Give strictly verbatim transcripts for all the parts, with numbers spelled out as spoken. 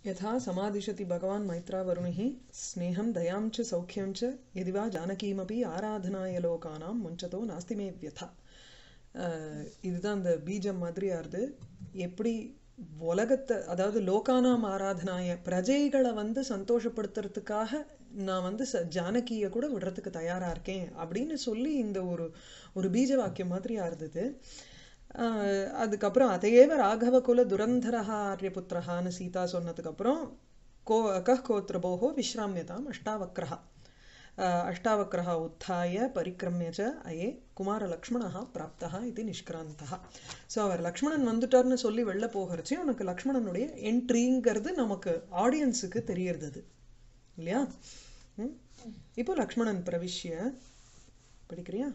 यथा समादिशति भगवान् मैत्रावरुणिः स्नेहं दयां च सौख्यं च यदि वा जानकीमपि आराधनाय लोकानां मुञ्चतो नास्ति मे व्यथा. இதுதான் அந்த பீஜம் மாதிரி ஆறுது. எப்படி உலகத்தை அதாவது லோகானாம் ஆராதனாய பிரஜைகளை வந்து சந்தோஷப்படுத்துறதுக்காக நான் வந்து ச ஜானகியை கூட விடுறதுக்கு தயாரா இருக்கேன் அப்படின்னு சொல்லி இந்த ஒரு ஒரு பீஜ வாக்கியம் மாதிரி ஆறுது. அதுக்கப்புறம் அதையேவ ராகவ குல துரந்தரஹா ஆர்யபுத்திரஹான்னு சீதா சொன்னதுக்கப்புறம் கோ கஹ் கோத்ரபோஹோ விஸ்ராமியதாம் அஷ்டாவக்ரஹா அஷ்டாவக்ரஹா உத்தாய பரிக்கிரமிய ச அயே குமாரலக்ஷ்மணஹா பிராப்தஹா இது நிஷ்கிராந்தஹா. ஸோ அவர் லக்ஷ்மணன் வந்துட்டார்னு சொல்லி வெளில போகிறச்சு உனக்கு லக்ஷ்மணனுடைய என்ட்ரிங்கிறது நமக்கு ஆடியன்ஸுக்கு தெரியறது இல்லையா? இப்போ லக்ஷ்மணன் பிரவிஷ்ய படிக்கிறியா?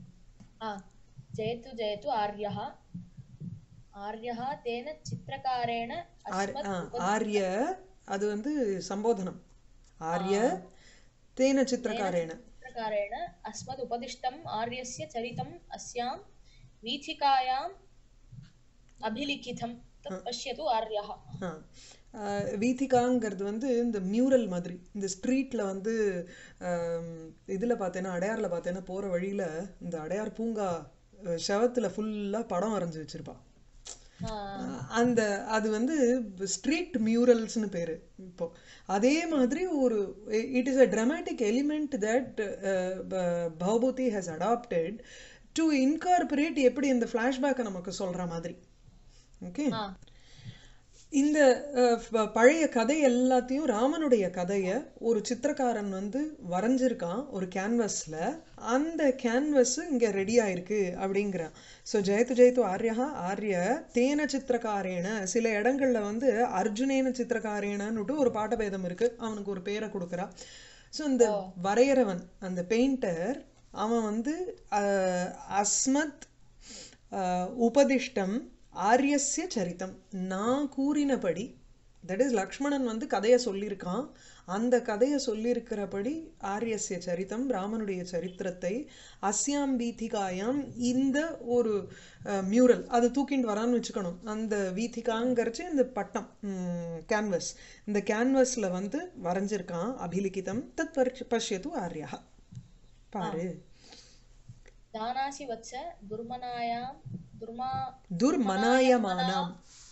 जयतु जयतु आर्यः आर्यः तेन चित्रकारेण आर्य அது வந்து சம்போதனம். ஆர்ய தேன சித்திரகாரேண चित्रकारेण अस्मद् उपदिष्टम् आर्यस्य चरितम् अस्यां वीथिकायाम् अभिलिखितं तत् पश्यतु आर्यः. வீதிகாங்கிறது வந்து இந்த மியூரல் மாதிரி இந்த ஸ்ட்ரீட்ல வந்து இதுல பார்த்தேன்னா அடையார்ல பார்த்தேன்னா போற வழியில இந்த அடையார் பூங்கா ஷவத்துல ஃபுல்லா படம் வரைஞ்சி வச்சிருப்பா. அந்த அது வந்து ஸ்ட்ரீட் மியூரல்ஸ்னு பேரு. இப்போ அதே மாதிரி ஒரு it is a dramatic element that Bhavabhuti has adapted to incorporate எப்படி இந்த ஃபிளாஷ்பேக்கை நமக்கு சொல்ற மாதிரி. ஓகே, இந்த பழைய கதை எல்லாத்தையும் ராமனுடைய கதையை ஒரு சித்திரக்காரன் வந்து வரைஞ்சிருக்கான் ஒரு கேன்வஸ்ல. அந்த கேன்வஸ் இங்க ரெடி ஆயிருக்கு அப்படிங்கிறான். ஸோ ஜெயத்து ஜெயத்து ஆர்யா ஆர்ய தேன சித்திரக்காரேன சில இடங்கள்ல வந்து அர்ஜுனேன சித்திரக்காரேனன்னுட்டு ஒரு பாட்டபேதம் இருக்கு. அவனுக்கு ஒரு பேரை கொடுக்குறா. ஸோ இந்த வரையறவன் அந்த பெயிண்டர் அவன் வந்து அஸ்மத் உபதிஷ்டம் ஆரியஸ்ய சரித்தம் நான் கூறினபடி, தட் இஸ் லக்ஷ்மணன் வந்து கதையை சொல்லியிருக்கான். அந்த கதையை சொல்லியிருக்கிறபடி ஆரியஸ்ய சரித்தம் ராமனுடைய சரித்திரத்தை அஸ்யாம் வீதிகாயாம் இந்த ஒரு மியூரல் அது தூக்கிட்டு வரான்னு வச்சுக்கணும். அந்த வீதிகாங்கிறச்சு இந்த பட்டம் கேன்வஸ் இந்த கேன்வஸ்ல வந்து வரைஞ்சிருக்கான். அபிலிகிதம் தத் பஷ்யது ஆர்யா. பாரு. தானாசி வச்ச துர்மனாயாம் துர்மா துர்மனாயமானாம்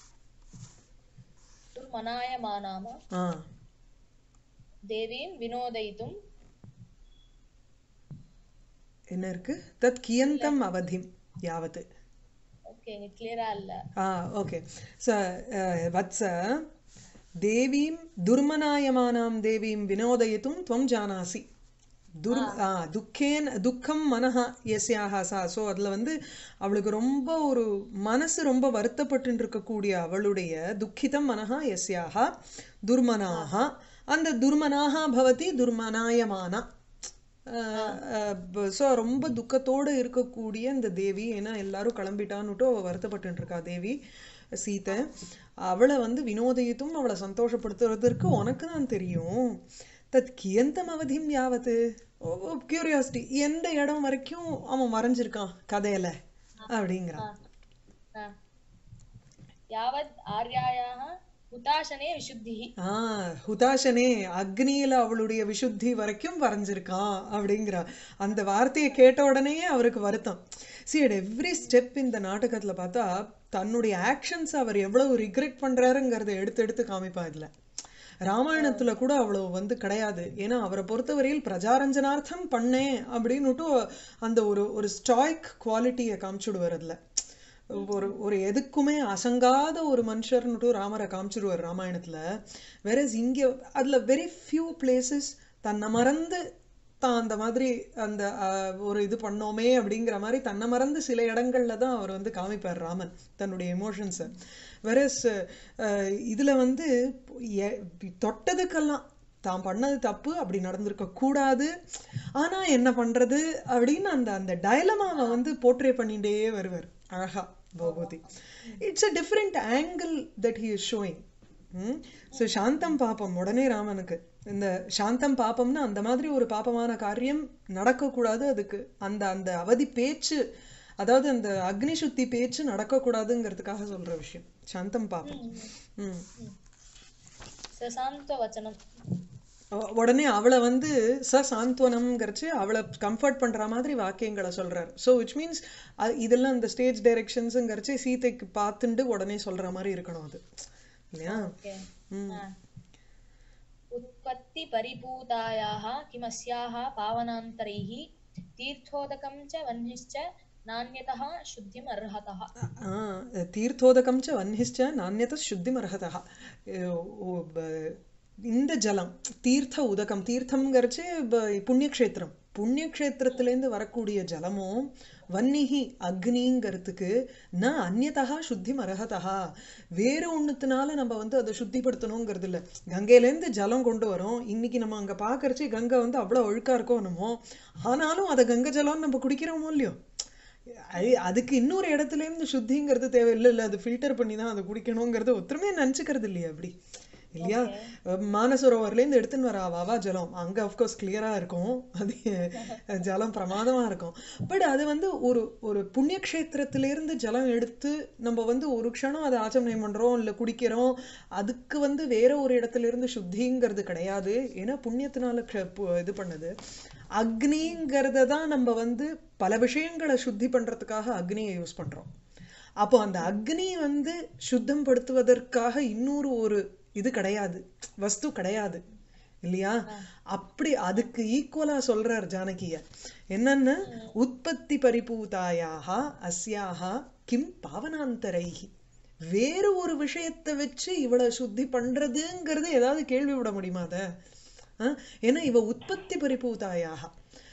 துர்மனாயமானாம் தேவீம் வினோதயிதும் என்ன இருக்கு? தத் கியந்தம் அவதிம் யாவத். ஓகே, இது கிளியரா இல்ல. Ah okay. சோ வத்ச தேவீம் துர்மனாயமானாம் தேவீம் வினோதயிதும் த்வம் ஜானாசி. துர் துக்கேன் துக்கம் மனஹா எஸ்யாஹா சா. ஸோ அதில் வந்து அவளுக்கு ரொம்ப ஒரு மனசு ரொம்ப வருத்தப்பட்டு இருக்கக்கூடிய அவளுடைய துக்கிதம் மனஹா எஸ்யாஹா துர்மனாஹா. அந்த துர்மனாஹா பவதி துர்மனாயமானா. ஸோ ரொம்ப துக்கத்தோடு இருக்கக்கூடிய இந்த தேவி, ஏன்னா எல்லாரும் கிளம்பிட்டான்னுட்டு அவள் வருத்தப்பட்டு இருக்கா தேவி சீதை. அவளை வந்து வினோதயித்தும் அவளை சந்தோஷப்படுத்துறதுக்கு உனக்கு தான் தெரியும். தத் கியந்தம் அவதியும் யாவத்து. கியூரியாசிட்டி எந்த இடம் வரைக்கும் அவன் மறைஞ்சிருக்கான் கதையில அப்படிங்கிறான். யாவத் ஆர்யாயாக ஹுதாசனே விசுத்தி. ஆ ஹுதாசனே அக்னியில அவளுடைய விசுத்தி வரைக்கும் வரைஞ்சிருக்கான் அப்படிங்கிறா. அந்த வார்த்தையை கேட்ட உடனே அவருக்கு வருத்தம். சி அட் எவ்ரி ஸ்டெப் இந்த நாடகத்துல பார்த்தா தன்னுடைய ஆக்ஷன்ஸ் அவர் எவ்வளவு ரிக்ரெட் பண்றாருங்கிறத எடுத்து எடுத்து காமிப்பா. இதுல ராமாயணத்துல கூட அவ்வளவு வந்து கிடையாது. ஏன்னா அவரை பொறுத்தவரையில் பிரஜாரஞ்சனார்த்தம் பண்ணேன் அப்படின்னுட்டு அந்த ஒரு ஒரு ஸ்டாய்க் குவாலிட்டியை காமிச்சுடுவார். அதுல ஒரு ஒரு எதுக்குமே அசங்காத ஒரு மனுஷர்னுட்டு ராமரை காமிச்சுடுவார் ராமாயணத்துல. வேற இங்க அதுல வெரி ஃபியூ பிளேசஸ் தன்னை மறந்து தான் அந்த மாதிரி அந்த ஒரு இது பண்ணோமே அப்படிங்கிற மாதிரி தன்னை மறந்து சில இடங்கள்ல தான் அவர் வந்து காமிப்பார் ராமன் தன்னுடைய எமோஷன்ஸை. வெரஸ் இதுல வந்து தொட்டதுக்கெல்லாம் தான் பண்ணது தப்பு, அப்படி நடந்திருக்க கூடாது, ஆனா என்ன பண்றது அப்படின்னு அந்த அந்த டயலமாவை வந்து போர்ட்ரே பண்ணிட்டே வருவார் அழகா Bhagavati. It's a different angle that he is showing. So சாந்தம் பாப்பம் உடனே ராமனுக்கு இந்த சாந்தம் பாப்பம்னா அந்த மாதிரி ஒரு பாப்பமான காரியம் நடக்கக்கூடாது. அதுக்கு அந்த அந்த அவதி பேச்சு, அதாவது அந்த அக்னி சுத்தி பேச்சு நடக்கக்கூடாதுங்கிறதுக்காக சொல்ற விஷயம் சாந்தம் பாப்பம். ம் ससान्त्ववचनं அ- உடனே அவளை வந்து ச சாந்த்வனம்ங்கிறச்சு அவளை கம்ஃபர்ட் பண்ற மாதிரி வாக்கியங்களை சொல்றார். ஸோ விச் மீன்ஸ் இதெல்லாம் இந்த ஸ்டேஜ் டைரக்ஷன்ஸுங்கிறச்சு சீதைக்கு பார்த்துண்டு உடனே சொல்ற மாதிரி இருக்கணும் அது இல்லையா? ओके ம் उत्पत्ति परिपूतायाः किमस्याः पावनान्तरैः तीर्थोदकं च वह्निश्च नान्यतः शुद्धिम् अर्हतः ஆ, தீர்த்தோதகம் ச வன்னிஷ்ச நானியத சுத்திம் அர்ஹதः. அஹ் ஓ, ப- இந்த ஜலம் தீர்த்த உதகம் தீர்த்தம்ங்கிறச்சு ப- புண்ணியக்ஷேத்திரம் புண்ணியக்ஷேத்திரத்திலேருந்து வரக்கூடிய ஜலமும் வன்னிஹி அக்னிங்கிறதுக்கு ந அந்நியதா சுத்திம் அர்ஹதா வேறு ஒண்ணுத்தினால நம்ம வந்து அதை சுத்திப்படுத்தணுங்கிறது இல்லை. கங்கையிலேருந்து ஜலம் கொண்டு வரோம். இன்னைக்கு நம்ம அங்க பாக்கறச்சு கங்கை வந்து அவ்வளவு ஒழுக்கா இருக்கோ என்னமோ, ஆனாலும் அதை கங்கை ஜலம்னு நம்ம குடிக்கிறோமோ இல்லையோ, அது அதுக்கு இன்னொரு இடத்துல இருந்து சுத்திங்கிறது தேவையில்லை. இல்லை அது ஃபில்டர் பண்ணி தான் அதை குடிக்கணுங்கிறது ஒருத்தருமே நினச்சிக்கிறது இல்லையா அப்படி இல்லையா? ओके அஹ் மானசரோவர்லேருந்து எடுத்துன்னு வர வாவா ஜலம் அங்கே அஃப்கோர்ஸ் கிளியராக இருக்கும், அது ஜலம் பிரமாதமாக இருக்கும். பட் அது வந்து ஒரு ஒரு புண்ணியக்ஷேத்திரத்திலேருந்து ஜலம் எடுத்து நம்ம வந்து ஒரு க்ஷணம் அதை ஆச்சமனம் பண்ணுறோம் இல்லை குடிக்கிறோம், அதுக்கு வந்து வேற ஒரு இடத்துல இருந்து சுத்திங்கிறது கிடையாது. ஏன்னா புண்ணியத்தினால க்ஷ- பு- இது பண்ணது அக்னிங்கிறத தான் நம்ம வந்து பல விஷயங்களை சுத்தி பண்றதுக்காக அக்னியை யூஸ் பண்றோம். அப்போ அந்த அக்னி வந்து சுத்தம் படுத்துவதற்காக இன்னொரு ஒரு இது கிடையாது, வஸ்து கிடையாது இல்லையா? அப்படி அதுக்கு ஈக்குவலா சொல்றார் ஜானகிய. என்னன்னா உற்பத்தி பரிபூதாயாக அஸ்யாக கிம் பாவனாந்தரைஹி, வேறு ஒரு விஷயத்தை வச்சு இவளை சுத்தி பண்றதுங்கிறது ஏதாவது கேள்வி விட முடியுமா அத? அஹ் ஏன்னா இவ உற்பத்தி பரிபூதாயாக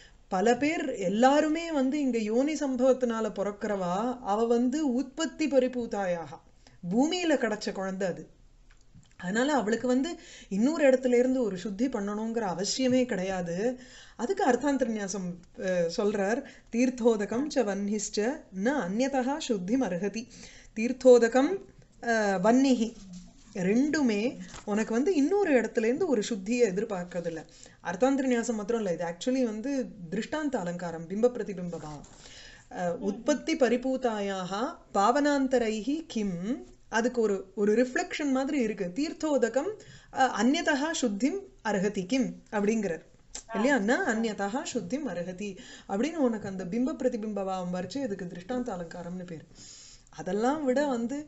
பல பேர் எல்லாருமே வந்து இங்க யோனி சம்பவத்தினால பிறக்கிறவா, அவ வந்து உற்பத்தி பரிபூதாயாக பூமியில கிடைச்ச குழந்தை அது. அதனால அவளுக்கு வந்து இன்னொரு இடத்துல இருந்து ஒரு சுத்தி பண்ணணுங்கிற அவசியமே கிடையாது. அதுக்கு அர்த்தாந்தரநியாசம் அஹ், சொல்றார். தீர்த்தோதகம் ச வன்னிஷ்ச ந அந்யதா சுத்திம் அர்ஹதி. தீர்த்தோதகம் அஹ், வன்னிஹி ரெண்டுமே உனக்கு வந்து இன்னொரு இடத்துல இருந்து ஒரு சுத்தியை எதிர்பார்க்கறது இல்லை. அர்த்தாந்தரநியாசம் மாத்திரம் இல்லை, இது ஆக்சுவலி வந்து திருஷ்டாந்த அலங்காரம், பிம்ப பிரதிபிம்ப பாவம். அஹ், உற்பத்தி பரிபூதாயாக பாவனாந்தரைஹி கிம், அதுக்கு ஒரு ஒரு ரிஃப்ளெக்ஷன் மாதிரி இருக்கு. தீர்த்தோதகம் அஹ், அந்யதா சுத்திம் அர்ஹதி கிம் அப்படிங்கிறார் இல்லையா? ந அந்யதா சுத்திம் அர்ஹதி அப்படின்னு உனக்கு அந்த பிம்ப பிரதிபிம்ப பாவம் வரைச்சு இதுக்கு திருஷ்டாந்த அலங்காரம்னு பேர். அதெல்லாம் விட வந்து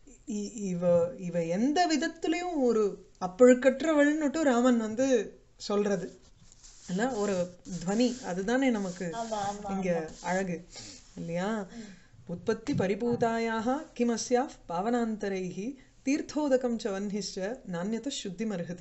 இ- இவ இவ எந்த விதத்திலையும் ஒரு அப்பழுக்கற்றவள்னுட்டு ராமன் வந்து சொல்றது இல்ல, ஒரு துவனி அதுதானே நமக்கு ஆமா ஆமா இங்க ஆமா அழகு இல்லையா? உற்பத்தி பரிபூதாயாக கிமஸ்யா பாவனாந்தரைஹி தீர்த்தோதகம் ச வன்னிஷ்ச நானியத சுத்திம் அர்ஹதி.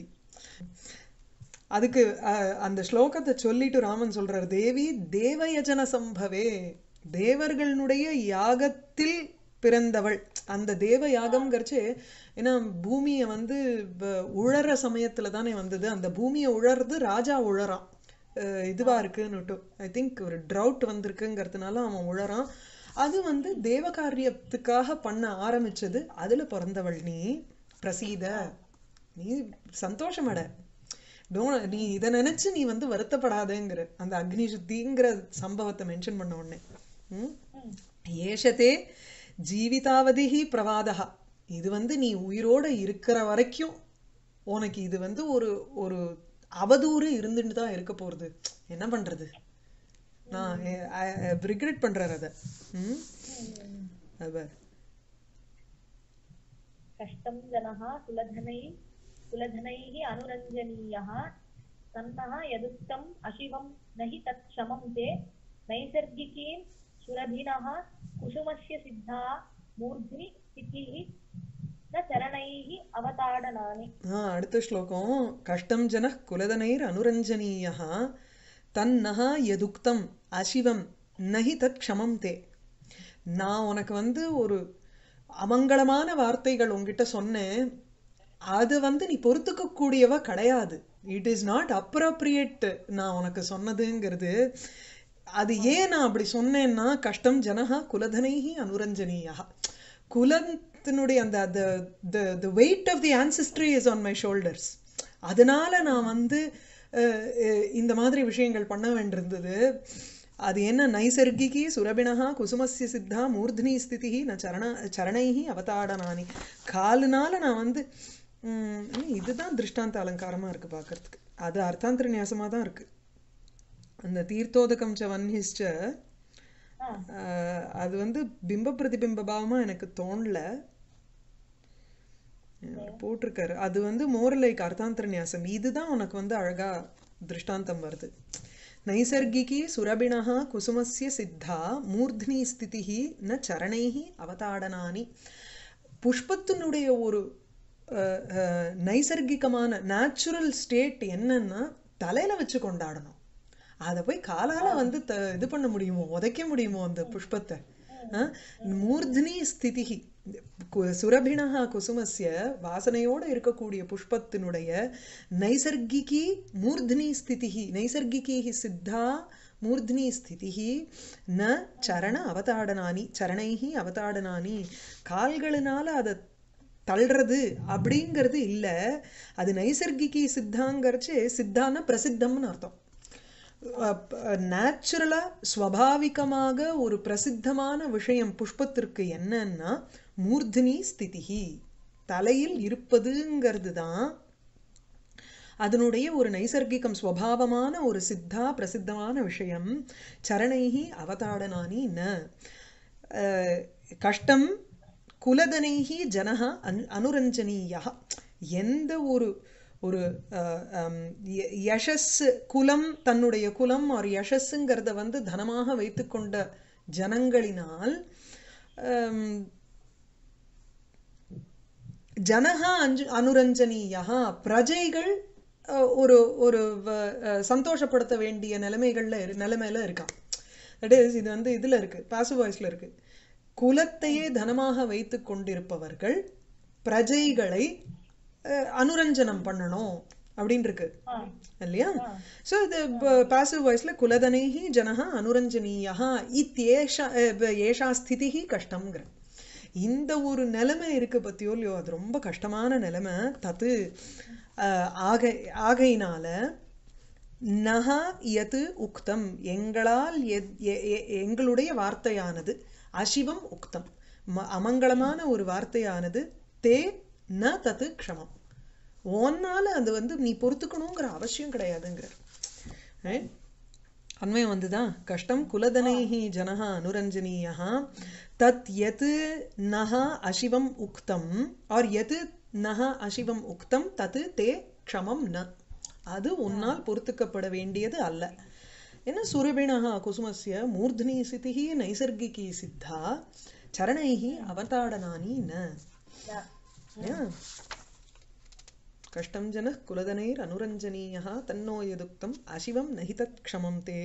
அதுக்கு அஹ், அந்த ஸ்லோகத்தை சொல்லிட்டு ராமன் சொல்றார், தேவி தேவயஜன சம்பவே, தேவர்களுடைய யாகத்தில் பிறந்தவள். அந்த தேவ யாகம்ங்கிறச்சு ஏன்னா பூமியை வந்து வ- உழற சமயத்துல தானே வந்தது. அந்த பூமியை உழறது ராஜா உழறான், அஹ், இதுவா இருக்குன்னுட்டு ஐ திங்க் ஒரு ட்ரவுட் வந்திருக்குங்கிறதுனால அவன் உழறான். அது வந்து தேவ காரியத்துக்காக பண்ண ஆரம்பிச்சது. அதுல பிறந்தவள் நீ, பிரசீத நீ சந்தோஷமட, டோன் நீ இதை நினைச்சு நீ வந்து வருத்தப்படாதேங்கிற அந்த அக்னி சுத்திங்கிற சம்பவத்தை மென்ஷன் பண்ண உடனே ம்? ம். ஏஷதே ஜீவிதாவதிஹி பிரவாதா, இது வந்து நீ உயிரோட இருக்கிற வரைக்கும் உனக்கு இது வந்து ஒரு ஒரு அவதூறு இருந்துட்டு தான் இருக்க போறது. என்ன பண்றது, நான் ரிக்ரெட் பண்றாரு அத. ம் ம். அது பாரு. कष्टं जनः कुलधनैः कुलधनैः अनुरञ्जनीयः तन्नः यदुक्तम् अशिवं न हि तत्क्षमं ते नैसर्गिकीं सुरभिनः कुसुमस्य सिद्धा मूर्ध्नि स्थितिः न चरणैः अवताडनानि. ஆ, அடுத்த ஸ்லோகம். கஷ்டம் ஜன குலதனைர் அனுரஞ்சனீயः தன்னஹ யதுக்தம் அசிவம் நஹி தத் க்ஷமம் தே. நான் உனக்கு வந்து ஒரு அமங்கலமான வார்த்தைகள் உன்கிட்ட சொன்னேன், அது வந்து நீ பொறுத்துக்க கூடியவ கிடையாது. இட் இஸ் நாட் அப்ரோப்ரியேட் நான் உனக்கு சொன்னதுங்கிறது. அது ஏன் நான் அப்படி சொன்னேன்னா, கஷ்டம் ஜனஹா குலதனைஹி அனுரஞ்சனீயா, குலத்தினுடைய அந்த the weight of the ancestry is on my shoulders. அதனால நான் வந்து அஹ், அஹ், இந்த மாதிரி விஷயங்கள் பண்ண வேண்டியிருந்தது. அது என்ன, நைசர்கிகி சுரபிணா குசுமஸ்ய சித்தா மூர்த்னி ஸ்திதி ந சரண சரணைஹி அவதாடனானி. காலுனால நான் வந்து ம், ஆனா இதுதான் திருஷ்டாந்த அலங்காரமா இருக்கு பார்க்கறதுக்கு. அது அர்த்தாந்தர நியாசமா தான் இருக்கு. அந்த தீர்த்தோதகம் ச வன்னிஷ்ச ஆ ஆஹ், அது வந்து பிம்ப பிரதிபிம்ப பாவமா எனக்கு தோணல. அவர் போட்டிருக்காரு அது வந்து மோர் லைக் அர்த்தாந்தர நியாசம். இதுதான் உனக்கு வந்து அழகா திருஷ்டாந்தம் வருது. நைசர்கிகி சுரபிணः குசுமஸ்ய சித்தா மூர்த்னி ஸ்திதிஹி ந சரணைஹி அவதாடனானி. புஷ்பத்தினுடைய ஒரு அஹ், அஹ், நைசர்கிகமான நேச்சுரல் ஸ்டேட் என்னன்னா தலையில வச்சு கொண்டாடணும். அதை போய் காலால வந்து த இது பண்ண முடியுமோ, உதைக்க முடியுமோ அந்த புஷ்பத்தை? அஹ், மூர்த்னி ஸ்திதிஹி கு- சுரபிணः குசுமஸ்ய வாசனையோட இருக்கக்கூடிய புஷ்பத்தினுடைய நைசர்கிகி மூர்த்னி ஸ்திதிஹி நைசர்கிகி சித்தா மூர்த்னி ஸ்திதிஹி ந சரண அவதாடனானி சரணைஹி அவதாடனானி. கால்களினால அதை தள்ளுறது அப்படிங்கிறது இல்லை. அது நைசர்கிகி சித்தாங்கிறச்சு சித்தான பிரசித்தம்னு அர்த்தம். நேச்சுரலா ஸ்வபாவிகமாக ஒரு பிரசித்தமான விஷயம் புஷ்பத்திற்கு என்னன்னா மூர்த்தினி ஸ்திதிஹி தலையில் இருப்பதுங்கிறது தான் அதனுடைய ஒரு நைசர்கிகம் ஸ்வபாவமான ஒரு சித்தா பிரசித்தமான விஷயம். சரணைஹி அவதாடனானி ந அஹ், கஷ்டம் குலதனைஹி ஜனஹ அனு அனுரஞ்சனீயா. எந்த ஒரு ஒரு அஹ், ஹம், ய- யசஸ் குலம் தன்னுடைய குலம் ஒரு யசஸ்ங்கிறத வந்து தனமாக வைத்துக்கொண்ட ஜனங்களினால் ஹம், ஜனஹ அஞ்சு அனுரஞ்சனீயா பிரஜைகள் அஹ், ஒரு ஒரு வ- அஹ், சந்தோஷப்படுத்த வேண்டிய நிலைமைகள்ல இரு- நிலைமையில இருக்கான். தட் இஸ் இது வந்து இதுல இருக்கு பாசிவ் வாய்ஸ்ல இருக்கு. குலத்தையே தனமாக வைத்து கொண்டிருப்பவர்கள் பிரஜைகளை அஹ், அனுரஞ்சனம் பண்ணணும் அப்படின்னு இருக்கு ஆ இல்லையா? ஆ ஸோ இது பாசிவ் வாய்ஸ்ல குலதனைஹி ஜனஹ அனுரஞ்சனீயா இத்யேஷா அஹ், ஏஷா ஸ்திதிஹி கஷ்டம்ங்கிற இந்த ஒரு நிலைமை இருக்கு பத்தியோ இல்லையோ, அது ரொம்ப கஷ்டமான நிலைமை. தத்து அஹ், ஆக ஆகையினால நஹா யது உக்தம் எங்களால் எத்- எ- எ- எங்களுடைய வார்த்தையானது அசிவம் உக்தம் ம- அமங்கலமான ஒரு வார்த்தையானது தே ந தத்து க்ஷமம் ஒன்னால அது வந்து நீ பொறுத்துக்கணுங்கிற அவசியம் கிடையாதுங்கிற அண்மையம் வந்துதான். கஷ்டம் குலதனைஹி ஜனஹ அனுரஞ்சனீயः தத் யத் நஹ அசிவம் உக்தம் ஆர் யத் நஹ அசிவம் உக்தம் தத் தே க்ஷமம் ந. அது உன்னால் பொறுத்துக்கப்பட வேண்டியது அல்ல. என்ன சுரபிணः குசுமஸ்ய மூர்த்னி ஸ்திதிஹி நைசர்கிகி சித்தா சரணைஹி அவதாடனானி ந. ந Yeah. கஷ்டம் ஜன குலதனைர் அனுரஞ்சனீயா தன்னோ எதுக்தம் அசிவம் நஹி தத் க்ஷமம் தே.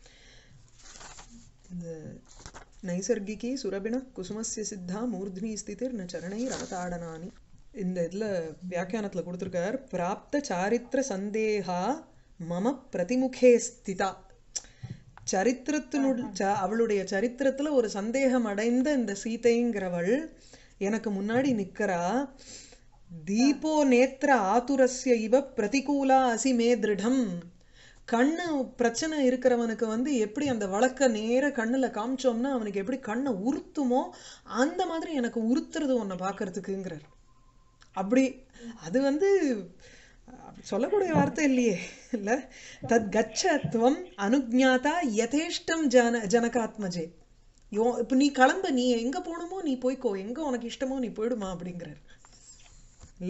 இந்த நைசர்கிகி சுரபிண குசுமஸ்ய சித்தா மூர்த்னி ஸ்திதிர் ந சரணைர் அவதாடனானி. இந்த இதுல வியாக்கியானத்துல கொடுத்திருக்கார் பிராப்த சாரித்திர சந்தேகா மம பிரதிமுகே ஸ்திதா. சரித்திரத்தினுள் ச- அவளுடைய சரித்திரத்துல ஒரு சந்தேகம் அடைந்த இந்த சீதைங்கிறவள் எனக்கு முன்னாடி நிக்கிறா. தீபோ நேத்திர ஆதுரஸ்ய இவ பிரதிகூலா அசி மே திருடம். கண்ணு பிரச்சனை இருக்கிறவனுக்கு வந்து எப்படி அந்த வழக்க நேர கண்ணுல காமிச்சோம்னா அவனுக்கு எப்படி கண்ணை உறுத்துமோ அந்த மாதிரி எனக்கு உறுத்துறது உன்னை பார்க்கறதுக்குங்கிறார். அப்படி அது வந்து அப்படி சொல்லக்கூடிய வார்த்தை இல்லையே இல்ல. தத் கச்சத்வம் அனுஜாதா யதேஷ்டம் ஜன ஜனகாத்மஜே. யோ இப்ப நீ கிளம்ப, நீ எங்க போகணுமோ நீ போய்க்கோ, எங்க உனக்கு இஷ்டமோ நீ போயிடுமா அப்படிங்கிறார் இல்ல.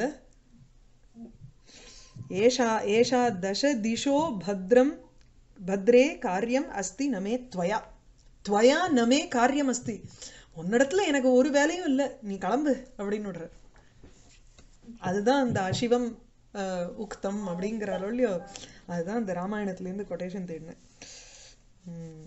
ஏஷா ஏஷா தச திஷோ பத்ரம் பத்ரே காரியம் அஸ்தி நமே துவயா துவயா நமே காரியம் அஸ்தி. உன்னிடத்துல எனக்கு ஒரு வேலையும் இல்லை, நீ கிளம்பு அப்படின்னு விடுற. அதுதான் அந்த அசிவம் அஹ், உக்தம் அப்படிங்கிறாரோ இல்லையோ, அதுதான் அந்த ராமாயணத்துல இருந்து கொட்டேஷன் தேடினேன். ம்.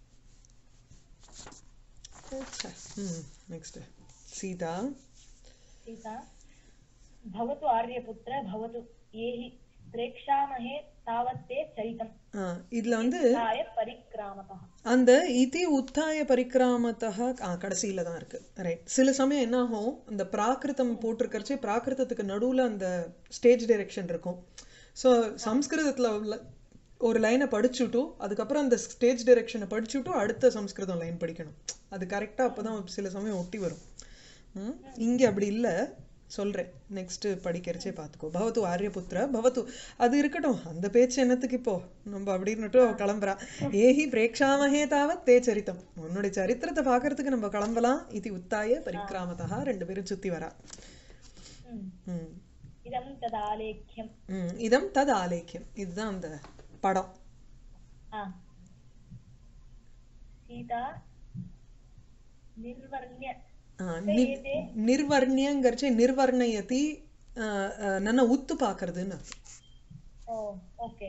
நெக்ஸ்ட் சீதா. सीता भवतु आर्यपुत्र भवतु ये हि प्रेक्षामहे तावत्ते चरितम् ஆ, இதுல வந்து आय परिक्रामतः. அந்த இதி உத்தாய பரிக்கிராமத்தக ஆ கடைசியில தான் இருக்கு ரைட். சில சமயம் என்ன ஆகும், அந்த பிராகிருதம் போட்டிருக்கிறச்சே பிராகிருதத்துக்கு நடுவுல அந்த ஸ்டேஜ் டைரக்ஷன் இருக்கும். ஸோ சம்ஸ்கிருதத்துல உள்ள ஒரு லைனை படிச்சுட்டும் அதுக்கப்புறம் அந்த ஸ்டேஜ் டைரக்ஷனை படிச்சுட்டும் அடுத்த சம்ஸ்கிருதம் லைன் படிக்கணும். அது கரெக்டாக அப்போ தான் சில சமயம் ஒட்டி வரும். ம், இங்கே அப்படி இல்லை. சொல்றேன் நெக்ஸ்ட் படிக்கிறச்சே பார்த்துக்கோ. பவத்து ஆரியபுத்திர பவத்து அது இருக்கட்டும், அந்த பேச்சு என்னத்துக்கு இப்போ நம்ம அப்படின்னுட்டு கிளம்புறா. ஏஹி பிரேக்ஷாமஹே தாவத் தே சரித்தம், உன்னுடைய சரித்திரத்தை பார்க்கறதுக்கு நம்ம கிளம்பலாம். இது உத்தாய பரிக்கிராமதா, ரெண்டு பேரும் சுத்தி வரா. ம் இதம் ததாலேக்கியம். ம் இதம் தத் ஆலேக்கியம், இதுதான் அந்த படம். ஆ சீதா நிர்வர்ண்ய நிர்வர்ணியங்கிறச்சு நிர்வர்ணயதி ನನ್ನ உத்து பார்க்கறதுன்னு. ஓ ஓகே.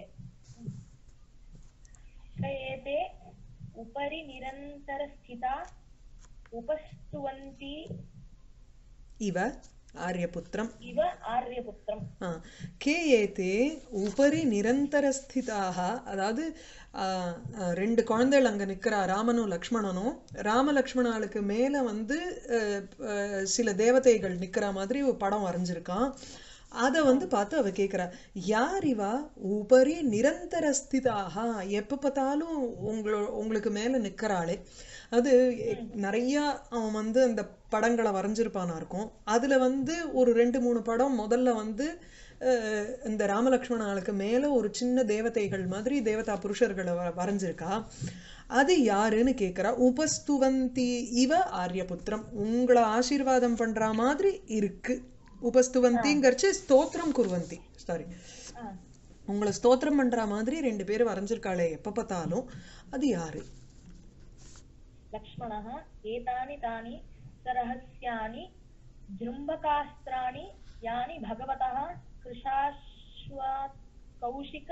கயேதே உபரி நிரந்தர ஸ்திதா உபஸ்துவந்தி இவ ஆரியபுத்திரம் இவ ஆரியபுத்திரம். கே ஏதே உபரி நிரந்தரஸ்திதாக, அதாவது ரெண்டு குழந்தைகள் அங்கே நிற்கிறா, ராமனும் லக்ஷ்மணனும். ராம லக்ஷ்மணாளுக்கு மேலே வந்து சில தேவதைகள் நிற்கிற மாதிரி ஒரு படம் வரைஞ்சிருக்கான். அதை வந்து பார்த்து அவ கேட்குறா, யார் இவா உபரி நிரந்தரஸ்திதாக, எப்போ பார்த்தாலும் உங்களோ உங்களுக்கு மேலே நிற்கிறாளே. அது நிறைய அவன் வந்து அந்த படங்களை வரைஞ்சிருப்பானா இருக்கும். அதுல வந்து ஒரு ரெண்டு மூணு படம் முதல்ல வந்து இந்த ராமலக்ஷ்மணாளுக்கு மேல ஒரு சின்ன தேவதைகள் மாதிரி தேவதா புருஷர்களை வரைஞ்சிருக்கா. அது யாருன்னு கேட்கிறா. உபஸ்துவந்தி இவ ஆரியபுத்திரம், உங்களை ஆசீர்வாதம் பண்ற மாதிரி இருக்கு. உபஸ்துவந்திங்கிறச்சு ஸ்தோத்திரம் குர்வந்தி, சாரி உங்களை ஸ்தோத்திரம் பண்ற மாதிரி ரெண்டு பேரும் வரைஞ்சிருக்காளே எப்ப பார்த்தாலும், அது யாரு? லக்ஷ்மணः ஏதானி தானி சரஹஸ்யானி ஜృంభகாஸ்திராணி யானி பகவதः கிருஷாஸ்வாத் கௌஷிக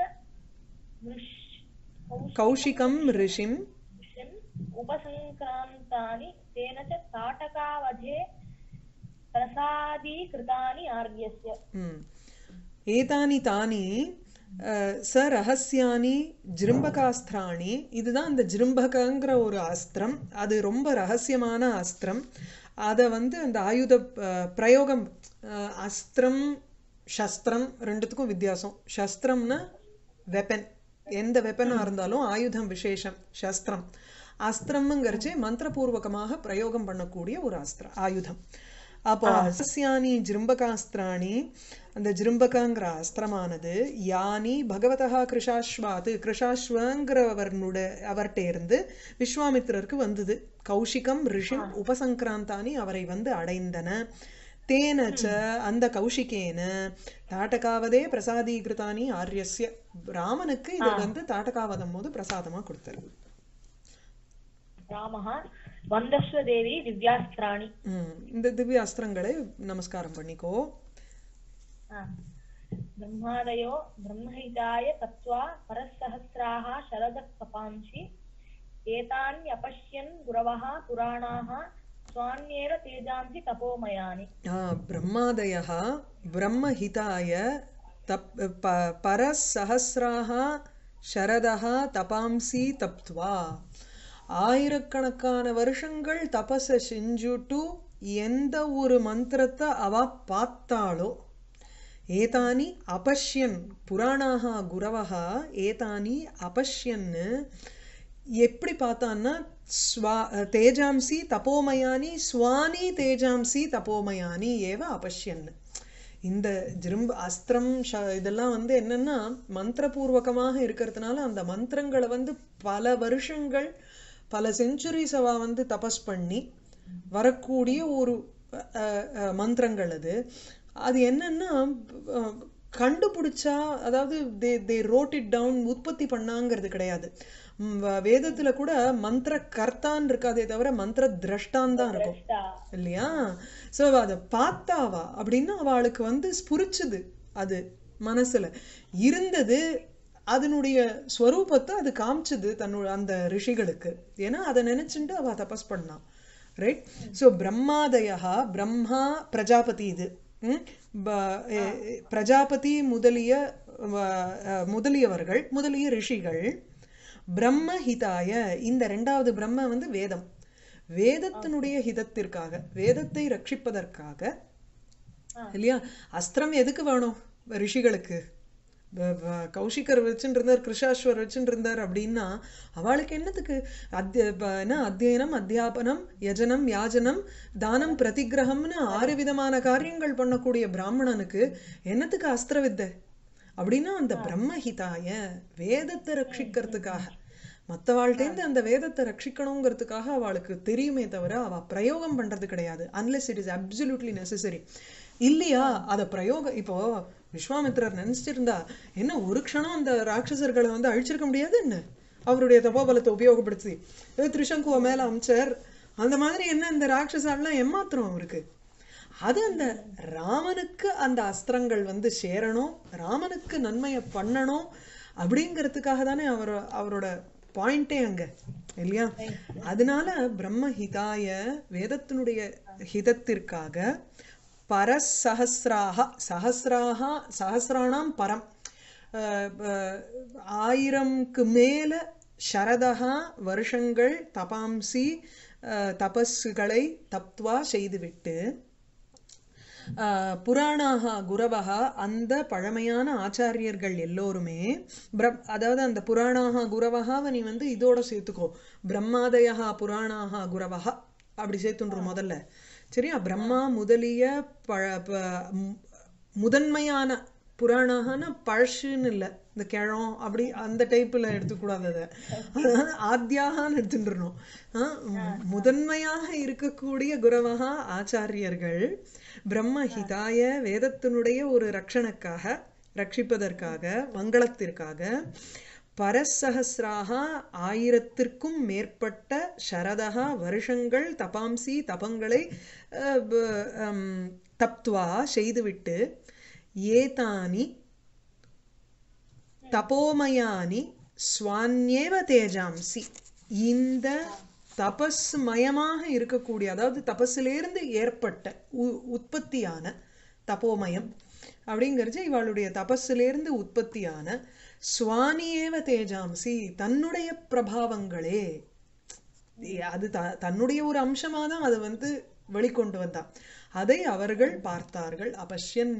கௌஷிகம் ரிஷிம் உபசங்கிராந்தானி தேன ச தாட்டகாவதே பிரசாதீகிருதானி ஆர்யஸ்ய. ஏதானி தானி ச ரகசியானி ஜிரும்பகாஸ்திராணி, இதுதான் அந்த ஜிரும்பகங்கிற ஒரு அஸ்திரம். அது ரொம்ப ரகசியமான அஸ்திரம். அதை வந்து அந்த ஆயுத பிரயோகம், அஸ்திரம் சஸ்திரம் ரெண்டுத்துக்கும் வித்தியாசம். சஸ்திரம்னா வெப்பன், எந்த வெப்பனாக இருந்தாலும் ஆயுதம் விசேஷம் சஸ்திரம். அஸ்திரம்ங்கிறச்சு மந்திரபூர்வகமாக பிரயோகம் பண்ணக்கூடிய ஒரு அஸ்திரம் ஆயுதம். அப்போ அசஸ்யானி ஜிரும்பகாஸ்திராணி, அந்த ஜிரும்பகங்கிற அஸ்திரமானது யானி பகவதா கிருஷாஸ்வாது, கிருஷாஸ்வங்கிறவர்னுட அவர்கிட்ட இருந்து விஸ்வாமித்திரருக்கு வந்தது. கௌஷிகம் ரிஷிம் உபசங்கிராந்தானி அவரை வந்து அடைந்தன. தேனச்ச அந்த கௌஷிகேன தாட்டகாவதே பிரசாதீகிருதானி ஆரியஸ்ய, ராமனுக்கு இதை வந்து தாட்டகாவதம் போது பிரசாதமா கொடுத்தாரு. ராமஹா வந்தஸ்வ தேவி திவ்யாஸ்திராணி, இந்த திவ்ய அஸ்திரங்களை நமஸ்காரம் பண்ணிக்கோ. பிரம்மாதயோ பிரம்மஹிதாய தத்வா பரசஹஸ்ராஹ சரத கபாம்சி ஏதான்யபஷ்யன் குரவஹ புராணாஹ ஸ்வான்யேவ தேஜாம்சி தபோமயானி. பிரம்மாதயः பிரம்மஹிதாய தப் பரசஹஸ்ராஹ சரதஹ தபாம்சி தப்த்வா, ஆயிரக்கணக்கான வருஷங்கள் தபஸ செஞ்சுட்டு எந்த ஒரு மந்திரத்தை அவ பார்த்தாளோ, ஏதானி அபஷ்யன் புராணாக குரவஹா ஏதானி அபஷ்யன்னு எப்படி பார்த்தான்னா ஸ்வா தேஜாம்சி தபோமயானி ஸ்வானி தேஜாம்சி தபோமயானி ஏவ அபஷ்யன்னு. இந்த ஜிரும்ப அஸ்திரம் இதெல்லாம் வந்து என்னன்னா மந்திரபூர்வகமாக இருக்கிறதுனால அந்த மந்திரங்களை வந்து பல வருஷங்கள் பல செஞ்சுரிஸ் அவ வந்து தபஸ் பண்ணி வரக்கூடிய ஒரு மந்திரங்கள் அது. அது என்னன்னா கண்டுபிடிச்சா, அதாவது they they wrote it down, உற்பத்தி பண்ணாங்கிறது கிடையாது. வேதத்துல கூட மந்திர கர்த்தான் இருக்காதே தவிர மந்திர திரஷ்டான் தான் இருக்கும் இல்லையா. சோ அதை பார்த்தாவா அப்படின்னா அவளுக்கு வந்து ஸ்புரிச்சுது, அது மனசுல இருந்தது, அதனுடைய ஸ்வரூபத்தை அது காமிச்சுது தன்னோட அந்த ரிஷிகளுக்கு. ஏன்னா அதை நினைச்சுட்டு அவ தபஸ் பண்ணான், ரைட். ஸோ பிரம்மாதயா பிரம்மா பிரஜாபதி, இது பிரஜாபதி முதலிய முதலியவர்கள் முதலிய ரிஷிகள் பிரம்ம ஹிதாய, இந்த ரெண்டாவது பிரம்ம வந்து வேதம், வேதத்தினுடைய ஹிதத்திற்காக, வேதத்தை ரட்சிப்பதற்காக இல்லையா. அஸ்திரம் எதுக்கு வேணும் ரிஷிகளுக்கு? வ- வ- கௌஷிகர் வச்சுட்டு இருந்தார், கிருஷாஸ்வர் வச்சுட்டு இருந்தார் அப்படின்னா அவளுக்கு என்னத்துக்கு அத்திய ப- என்ன அத்தியனம், அத்தியாபனம், யஜனம், யாஜனம், தானம், பிரதிகிரகம்னு ஆறு விதமான காரியங்கள் பண்ணக்கூடிய பிராமணனுக்கு என்னத்துக்கு அஸ்திர வித்தை அப்படின்னா அந்த பிரம்மஹிதாய வேதத்தை ரட்சிக்கிறதுக்காக, மற்றவாழ்கிட்டேருந்து அந்த வேதத்தை ரட்சிக்கணுங்கிறதுக்காக அவளுக்கு தெரியுமே தவிர அவ பிரயோகம் பண்றது கிடையாது, unless it is absolutely necessary. இல்லையா அதை பிரயோகம் இப்போ விஸ்வாமித்திரர் நினைச்சிருந்தா என்ன ஒரு க்ஷணம் அந்த ராட்சசர்களை வந்து அழிச்சிருக்க முடியாது என்ன, அவருடைய தபோபலத்தை உபயோகப்படுத்தி ஏதோ திரிசங்குவ மேல அமைச்சர் அந்த மாதிரி என்ன இந்த ராட்சசாலாம் ஏமாத்திரம் அவருக்கு. அது அந்த ராமனுக்கு அந்த அஸ்திரங்கள் வந்து சேரணும், ராமனுக்கு நன்மையை பண்ணணும் அப்படிங்கிறதுக்காக தானே அவர் அவரோட பாயிண்டே அங்க இல்லையா. அதனால பிரம்ம ஹிதாய வேதத்தினுடைய ஹிதத்திற்காக பரசஹஸ்ராக சஹஸ்ராக சஹஸ்ராணாம் பரம் ஆயிரம்க்கு மேல சரதா வருஷங்கள் தபாம்சி தபஸ்களை தப்துவா செய்துவிட்டு புராணாக குரவகா அந்த பழமையான ஆச்சாரியர்கள் எல்லோருமே அதாவது அந்த புராணாக குரவகாவை நீ வந்து இதோட சேர்த்துக்கோ, பிரம்மாதயா புராணாக குரவகா அப்படி சேர்த்துன்றோம் முதல்ல சரியா. பிரம்மா முதலிய பழ முதன்மையான புராணாகனா பழசுன்னு இல்லை, இந்த கிழம் அப்படி அந்த டைப்பில் எடுத்துக்கூடாது, அதை ஆத்தியாகான்னு எடுத்துட்டுருணும். முதன்மையாக இருக்கக்கூடிய குரவகா ஆச்சாரியர்கள் பிரம்ம ஹிதாய வேதத்தினுடைய ஒரு ரட்சணுக்காக ரட்சிப்பதற்காக மங்களத்திற்காக பரசஹஸ்ராக ஆயிரத்திற்கும் மேற்பட்ட சரதா வருஷங்கள் தபாம்சி தபங்களை தப்துவா செய்துவிட்டு ஏதானி தபோமயானி ஸ்வான்யேவ தேஜாம்சி இந்த தபஸ் மயமாக இருக்கக்கூடிய அதாவது தபஸிலிருந்து ஏற்பட்ட உற்பத்தியான தபோமயம் அப்படிங்கிறது இவளுடைய தபஸிலிருந்து உற்பத்தியான ஸ்வானியேவ தேஜாம்சி தன்னுடைய பிரபாவங்களே, அது த தன்னுடைய ஒரு அம்சமாக தான் அது வந்து வெளிக்கொண்டு வந்தான், அதை அவர்கள் பார்த்தார்கள். அபஷ்யன்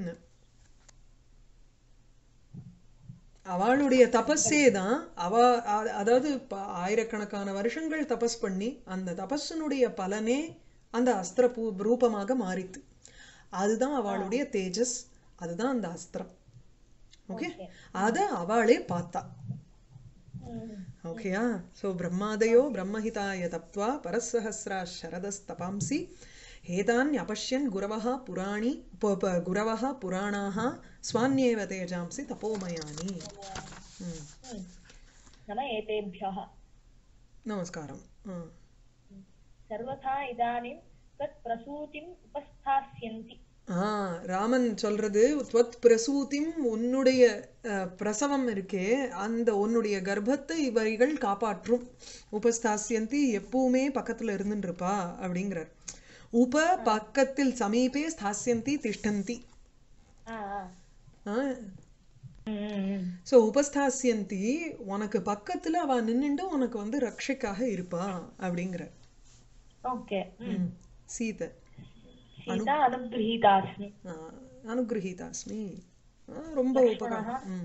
அவளுடைய தபஸே தான் அவ அதாவது ஆயிரக்கணக்கான வருஷங்கள் தபஸ் பண்ணி அந்த தபஸினுடைய பலனே அந்த அஸ்திர பூ ரூபமாக மாறித்து, அதுதான் அவளுடைய தேஜஸ், அதுதான் அந்த அஸ்திரம். ஓகே, அத அவளே பார்த்தா. ஓகேயா. சோ பிரம்மாதயோ பிரம்மஹிதாய தப்த்வா பரசஹஸ்ரா சரதஸ்தபாம்சி ஏதான் அபஷ்யன் குரவஹ புராணி குரவஹ புராணாஹ ஸ்வான்யேவ தேஜாம்சி தபோமயானி. நமஸ்காரம். சர்வதா இதானிம் தத் பிரசூதிம் உபஸ்தாஸ்யந்தி. ஆ ராமன் சொல்றது துவத் பிரசூதிம் உன்னுடைய பிரசவம் இருக்கே அந்த உன்னுடைய கர்ப்பத்தை இவர்கள் காப்பாற்றும். உபஸ்தாஸ்யந்தி எப்பவுமே பக்கத்துல இருந்துட்டு இருப்பா அப்படிங்கிறார். உப பக்கத்தில் சமீபே ஸ்தாஸ்யந்தி திஷ்டந்தி. சோ உபஸ்தாஸ்யந்தி உனக்கு பக்கத்துல அவ நின்னுட்டு உனக்கு வந்து ரட்சைக்காக இருப்பா அப்படிங்கிற. ஓகே. சீதை சீதா அனுகிரஹீதாஸ்மி. அனுகிரஹீதாஸ்மி ரொம்ப உபகாரம்.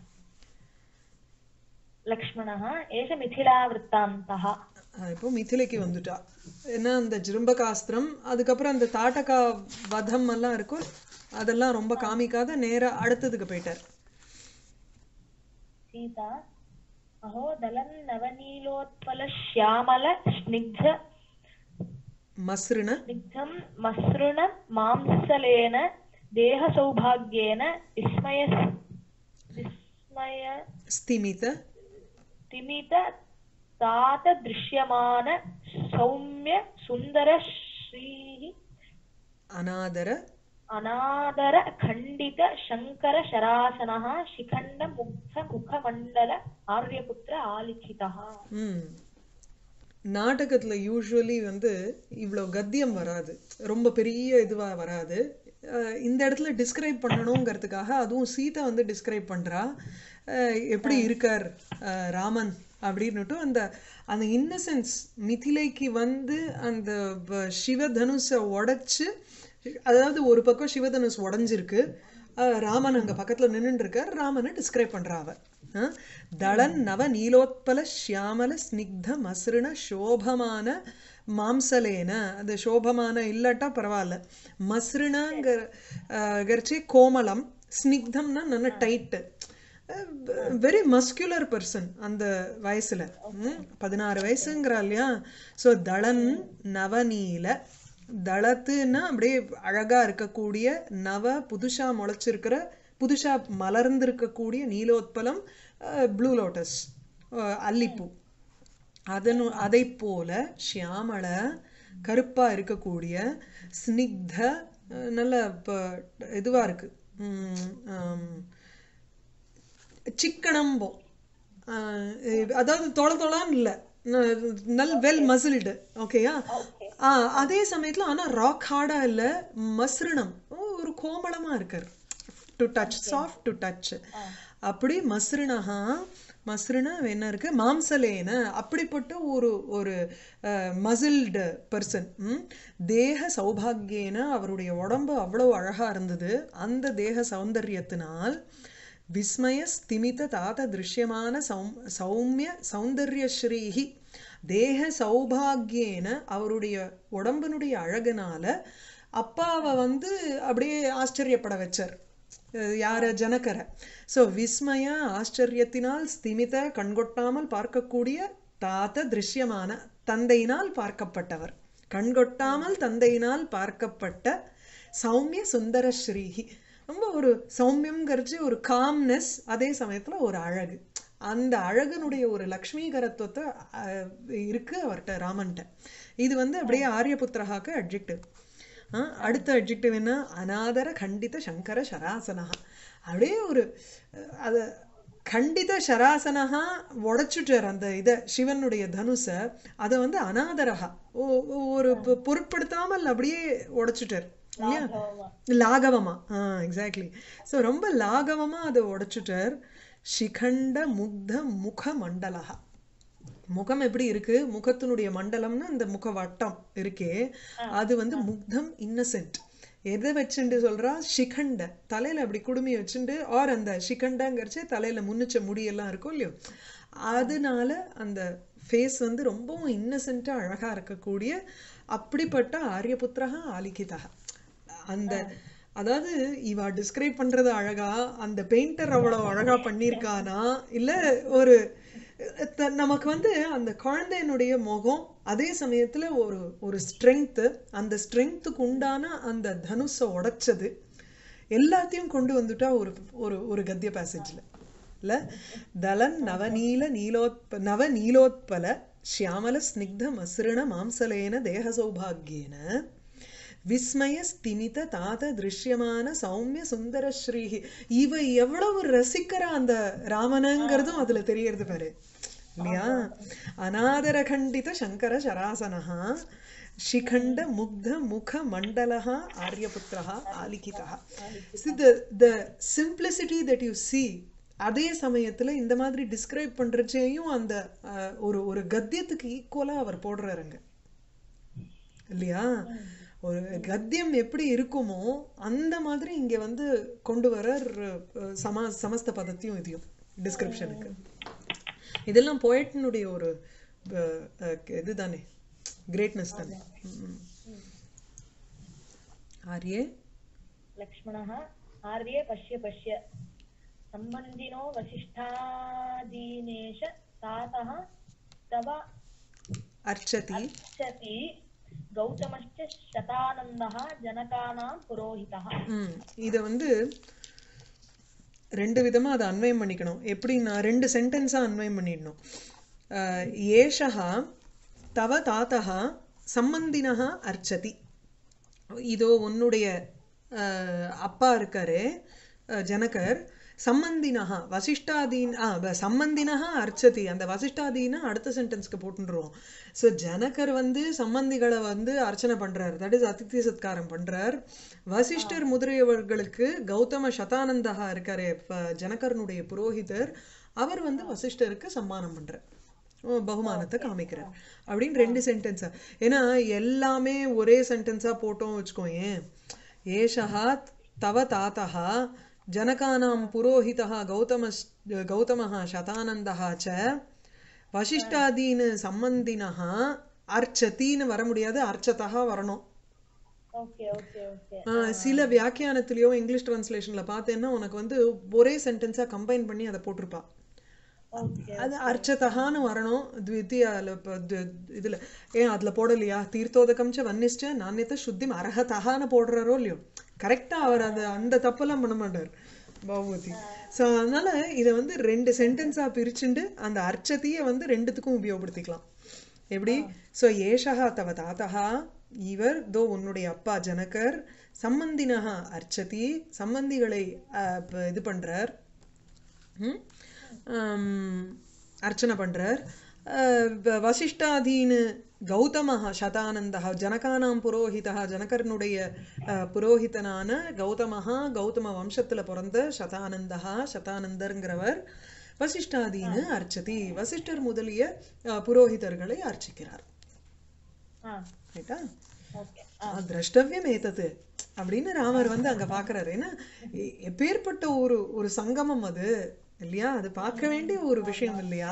லக்ஷ்மணः ஏஷ மிதிலா விருத்தாந்தः. இப்போ மிதிலைக்கு வந்துட்டா. ஏன்னா அந்த ஜிரும்பகாஸ்திரம் அதுக்கப்புறம் அந்த தாட்டகா வதம் எல்லாம் இருக்கும், அதெல்லாம் ரொம்ப காமிக்காத நேரா அடுத்ததுக்கு போயிட்டார். சீதா அஹோ தலன் நவநீலோத்பல ஷ்யாமல ஸ்னிக்த மஸ்ருண ஸ்னிக்தம் மஸ்ருண மாம்சலேன தேஹ சௌபாக்யேன விஸ்மய விஸ்மய ஸ்திமித திமித தாத திருஷ்யமான சௌம்ய சுந்தர ஸ்ரீ அநாதர அநாதர கண்டித சங்கர சராசனஹ சிகண்ட முக்த முகமண்டல ஆர்யபுத்திர ஆலிச்சிதா. ம் நாடகத்துல யூஸ்வலி வந்து இவ்வளோ கத்தியம் வராது, ரொம்ப பெரிய இதுவா வராது. இந்த இடத்துல டிஸ்கிரைப் பண்ணணுங்கிறதுக்காக அதுவும் சீதை வந்து டிஸ்கிரைப் பண்றா எப்படி இருக்கார் ராமன் அப்படின்னுட்டு. அந்த அந்த இன்னசென்ஸ் மிதிலைக்கு வந்து அந்த சிவதனுஷை உடைச்சு, அதாவது ஒரு பக்கம் சிவதனுஷ் உடஞ்சிருக்கு, ராமன் அங்க பக்கத்துல நின்னுட்டு இருக்கார், ராமனை டிஸ்கிரைப் பண்றா அவ. அஹ், தளன் நவ நீலோத்பல ஷியாமல ஸ்னிக்த மஸ்ருண சோபமான மாம்சலேன, அது சோபமான இல்லாட்டா பரவாயில்ல, மஸ்ருணங்கிற கரிச்சி கோமலம், ஸ்னிக்தம்னா நல்ல டைட்டு, வெரி மஸ்குலர் பர்சன் அந்த வயசுல. ம், பதினாறு வயசுங்கிறா இல்லையா. ஸோ தளன் நவநீல, தளத்துன்னா அப்படியே அழகா இருக்கக்கூடிய, நவ புதுசா முளைச்சிருக்கிற, புதுசா மலர்ந்திருக்கக்கூடிய, நீலோத்பலம் ப்ளூ லோட்டஸ் அல்லிப்பூ, அதனு அதை போல ஷியாமள கருப்பா இருக்கக்கூடிய, ஸ்னிக்த அஹ், நல்ல ப- இதுவா இருக்கு, ம், ஆம், சிக்கனம்போ, ஆஹ் அதாவது தொள தொளான்னு இல்லை, நல் வெல் மசில்டு. ஓகேயா. ஓகே. ஆ அதே சமயத்துல ஆனா ராக் ஹார்டா இல்ல, மஸ்ருணம், ஒரு கோமளமா இருக்கார், to touch, soft to touch. அப்படி மஸ்ருணஹா, மஸ்ருண என்ன இருக்கு, மாம்சலேன, அப்படிப்பட்ட ஒரு ஒரு மசில்டு பர்சன். தேக சௌபாகியேன, அவருடைய உடம்பு அவ்வளவு அழகா இருந்தது, அந்த தேக சௌந்தரியத்தினால் விஸ்மய ஸ்திமித தாத திருஷ்யமான சௌம் சௌமிய சௌந்தர்ய ஸ்ரீஹி, தேக சௌபாகியேன, அவருடைய உடம்பினுடைய அழகுனால அப்பாவை வந்து அப்படியே ஆச்சரியப்பட வச்சார். அஹ் யார ஜனகரை. ஸோ விஸ்மய ஆச்சரியத்தினால், ஸ்திமித கண்கொட்டாமல் பார்க்கக்கூடிய, தாத்த திருஷ்யமான தந்தையினால் பார்க்கப்பட்டவர், கண்கொட்டாமல் தந்தையினால் பார்க்கப்பட்ட, சௌமிய சுந்தர ஸ்ரீஹி, ரொம்ப ஒரு சௌமியம்ங்கிறச்சு ஒரு காம்னஸ், அதே சமயத்துல ஒரு அழகு, அந்த அழகனுடைய ஒரு லக்ஷ்மீகரத்துவத்தை அஹ், இருக்கு அவர்கிட்ட, ராமன்ட்ட. இது வந்து அப்படியே ஆரியபுத்திரஹாக்கு அட்ஜெக்டிவ். அடுத்த அட்ஜெக்டிவ் என்ன, அநாதர கண்டித சங்கர சராசனஹா, அப்படியே ஒரு அஹ், அத கண்டித சராசனஹா உடைச்சுட்டார் அந்த இதை, சிவனுடைய தனுச, அதை வந்து அநாதரஹா, ஓ- ஒரு பொ- பொருட்படுத்தாமல் அப்படியே உடைச்சுட்டார் இல்லையா. லாகவமா. லாகவமா, ஆ எக்ஸாக்ட்லி. ஸோ ரொம்ப லாகவமா அதை உடைச்சுட்டார். சிகண்ட முக்த முக மண்டலஹா, முகம் எப்படி இருக்கு, முகத்தினுடைய மண்டலம்னா இந்த முக வட்டம் இருக்கே, அது வந்து முக்தம், இன்னசென்ட். எதை வச்சுட்டு சொல்றா, சிகண்ட, தலையில அப்படி குடுமி வச்சுட்டு, ஆர் அந்த சிகண்டங்கிறச்சு தலையில முன்னிச்ச முடியெல்லாம் இருக்கும் இல்லையோ, அதனால அந்த ஃபேஸ் வந்து ரொம்பவும் இன்னசென்ட்டா அழகா இருக்கக்கூடிய, அப்படிப்பட்ட ஆரியபுத்திரஹா ஆலிகிதா. அந்த அதாவது இவா டிஸ்கிரைப் பண்றது அழகா, அந்த பெயிண்டர் அவ்வளவு அழகா பண்ணியிருக்கானா, இல்ல ஒரு த- நமக்கு வந்து அந்த குழந்தையினுடைய முகம், அதே சமயத்துல ஒரு ஒரு ஸ்ட்ரென்த், அந்த ஸ்ட்ரென்த்துக்கு உண்டான அந்த தனுஷை உடைச்சது, எல்லாத்தையும் கொண்டு வந்துட்டா ஒரு ஒரு ஒரு கத்திய பேசேஜ்ல இல்ல. தலன் நவநீல நீலோத்ப நவ நீலோத்பல ஷியாமல ஸ்னிக்த மஸ்ருண மாம்சலேன தேக சௌபாகியேன விஸ்மய ஸ்திமித தாத திருஷ்யமான சௌமிய சுந்தர ஸ்ரீஹி. இவ எவ்வளவு ரசிக்கிற அந்த ராமனங்கிறதும் அதுல தெரியறது பாரு இல்லையா. அநாதர கண்டித சங்கர சராசனஹா शिखंड मुग्ध मुख मंडलः आर्यपुत्रः आलिखितः. See the the simplicity that you see, அதே சமயத்துல இந்த மாதிரி டிஸ்கிரைப் பண்றச்சேயும் அந்த அஹ், ஒரு ஒரு கத்தியத்துக்கு ஈக்குவலா அவர் போடுறாருங்க இல்லையா. ஒரு கத்தியம் எப்படி இருக்குமோ அந்த மாதிரி இங்க வந்து கொண்டு வர சமா சமஸ்த பதத்தையும் இதையும் டிஸ்கிரிப்ஷனுக்கு. இதெல்லாம் போயட்னுடைய ஒரு அஹ், அஹ், இதுதானே, கிரேட்னஸ் தானே. ம். ஆர்யே लक्ष्मणः आर्ये पश्य पश्य सम्बन्धिनो वसिष्ठादीनेश तातः तव அர்ச்சதி. अर्चति गौतमश्च शतानन्दः जनकानां पुरोहितः. ம் இத வந்து ரெண்டு விதமா அதை அன்வயம் பண்ணிக்கணும். எப்படின்னா ரெண்டு சென்டென்ஸா அன்வயம் பண்ணிடணும். அஹ், ஏஷஹா தவ தாத்தஹா சம்பந்தினஹா அர்ச்சதி. இதோ உன்னுடைய அஹ், அப்பா இருக்காரு அஹ், ஜனகர், சம்பந்தினஹா வசிஷ்டாதீன் ஆ வ- சம்பந்தினஹா அர்ச்சதி. அந்த வசிஷ்டாதீனா அடுத்த சென்டென்ஸ்க்கு போட்டுருவோம். ஸோ ஜனகர் வந்து சம்பந்திகளை வந்து அர்ச்சனை பண்றார், தட் இஸ் அதித்தி சத்காரம் பண்றார். வசிஷ்டர் முதலியவர்களுக்கு கௌதம சதானந்தகா இருக்காரு இப்ப ஜனகரனுடைய புரோஹிதர், அவர் வந்து வசிஷ்டருக்கு சம்மானம் பண்றார், ஓ, பகுமானத்தை காமிக்கிறார் அப்படின்னு ரெண்டு சென்டென்ஸா. ஏன்னா எல்லாமே ஒரே சென்டென்ஸா போட்டோம் வச்சுக்கோயேன். ஏஷஹா தவ தாத்தஹா जनकानां पुरोहितः गौतमस् गौतमः शतानन्दः च वसिष्ठादीन् सम्बन्धिनः अर्चतीன்னு வர முடியாது அர்ச்சதः வரணும் ஓகே ஓகே ஓகே ஆஹ் சில வியாக்கியானத்திலயோ இங்கிலீஷ் டிரான்ஸ்லேஷன்ல பார்த்தேன்னா உனக்கு வந்து ஒரே சென்டென்ஸா கம்பைன் பண்ணி அதை போட்டிருப்பா ஓகே அது அர்ச்சதஹான்னு வரணும் த்விதீயால ப- து- இதுல ஏன் அதுல போடலையா தீர்த்தோதகம் ச வன்னிஷ்ட நானியத்தை சுத்திம் அரஹதஹான்னு போடுறாரோ இல்லையோ கரெக்டா அவர் அது அந்த தப்பெல்லாம் பண்ண மாட்டார் பாபுவதி ஸோ அதனால இதை வந்து ரெண்டு சென்டென்ஸா பிரிச்சுண்டு அந்த அர்ச்சத்தையே வந்து ரெண்டுத்துக்கும் உபயோகப்படுத்திக்கலாம் எப்படி ஸோ ஏஷா தவ தாத்தா இவர் தோ உன்னுடைய அப்பா ஜனகர் சம்பந்தினஹ அர்ச்சதி சம்பந்திகளை அஹ், ப- இது பண்றார் ம்? ஆம், அர்ச்சனை பண்றார் அஹ், வ- வசிஷ்டாதீன் கௌதமः சதானந்தः ஜனகானாம் புரோஹிதः ஜனகர்னுடைய அஹ், புரோஹிதனான கௌதமः கௌதம வம்சத்துல பிறந்த சதானந்தः சதானந்தர்ங்கிறவர் வசிஷ்டாதீன் அர்ச்சதி வசிஷ்டர் முதலிய அஹ், புரோஹிதர்களை அர்ச்சிக்கிறார் ஆ ரைட்டா ஓகே ஆ, திரஷ்டவியம் ஏத்தது அப்படின்னு ராமர் வந்து அங்க பாக்குறாரு ஏன்னா எ- எப்பேற்பட்ட ஒரு ஒரு சங்கமம் அது இல்லையா அது பார்க்க வேண்டிய ஒரு விஷயம் இல்லையா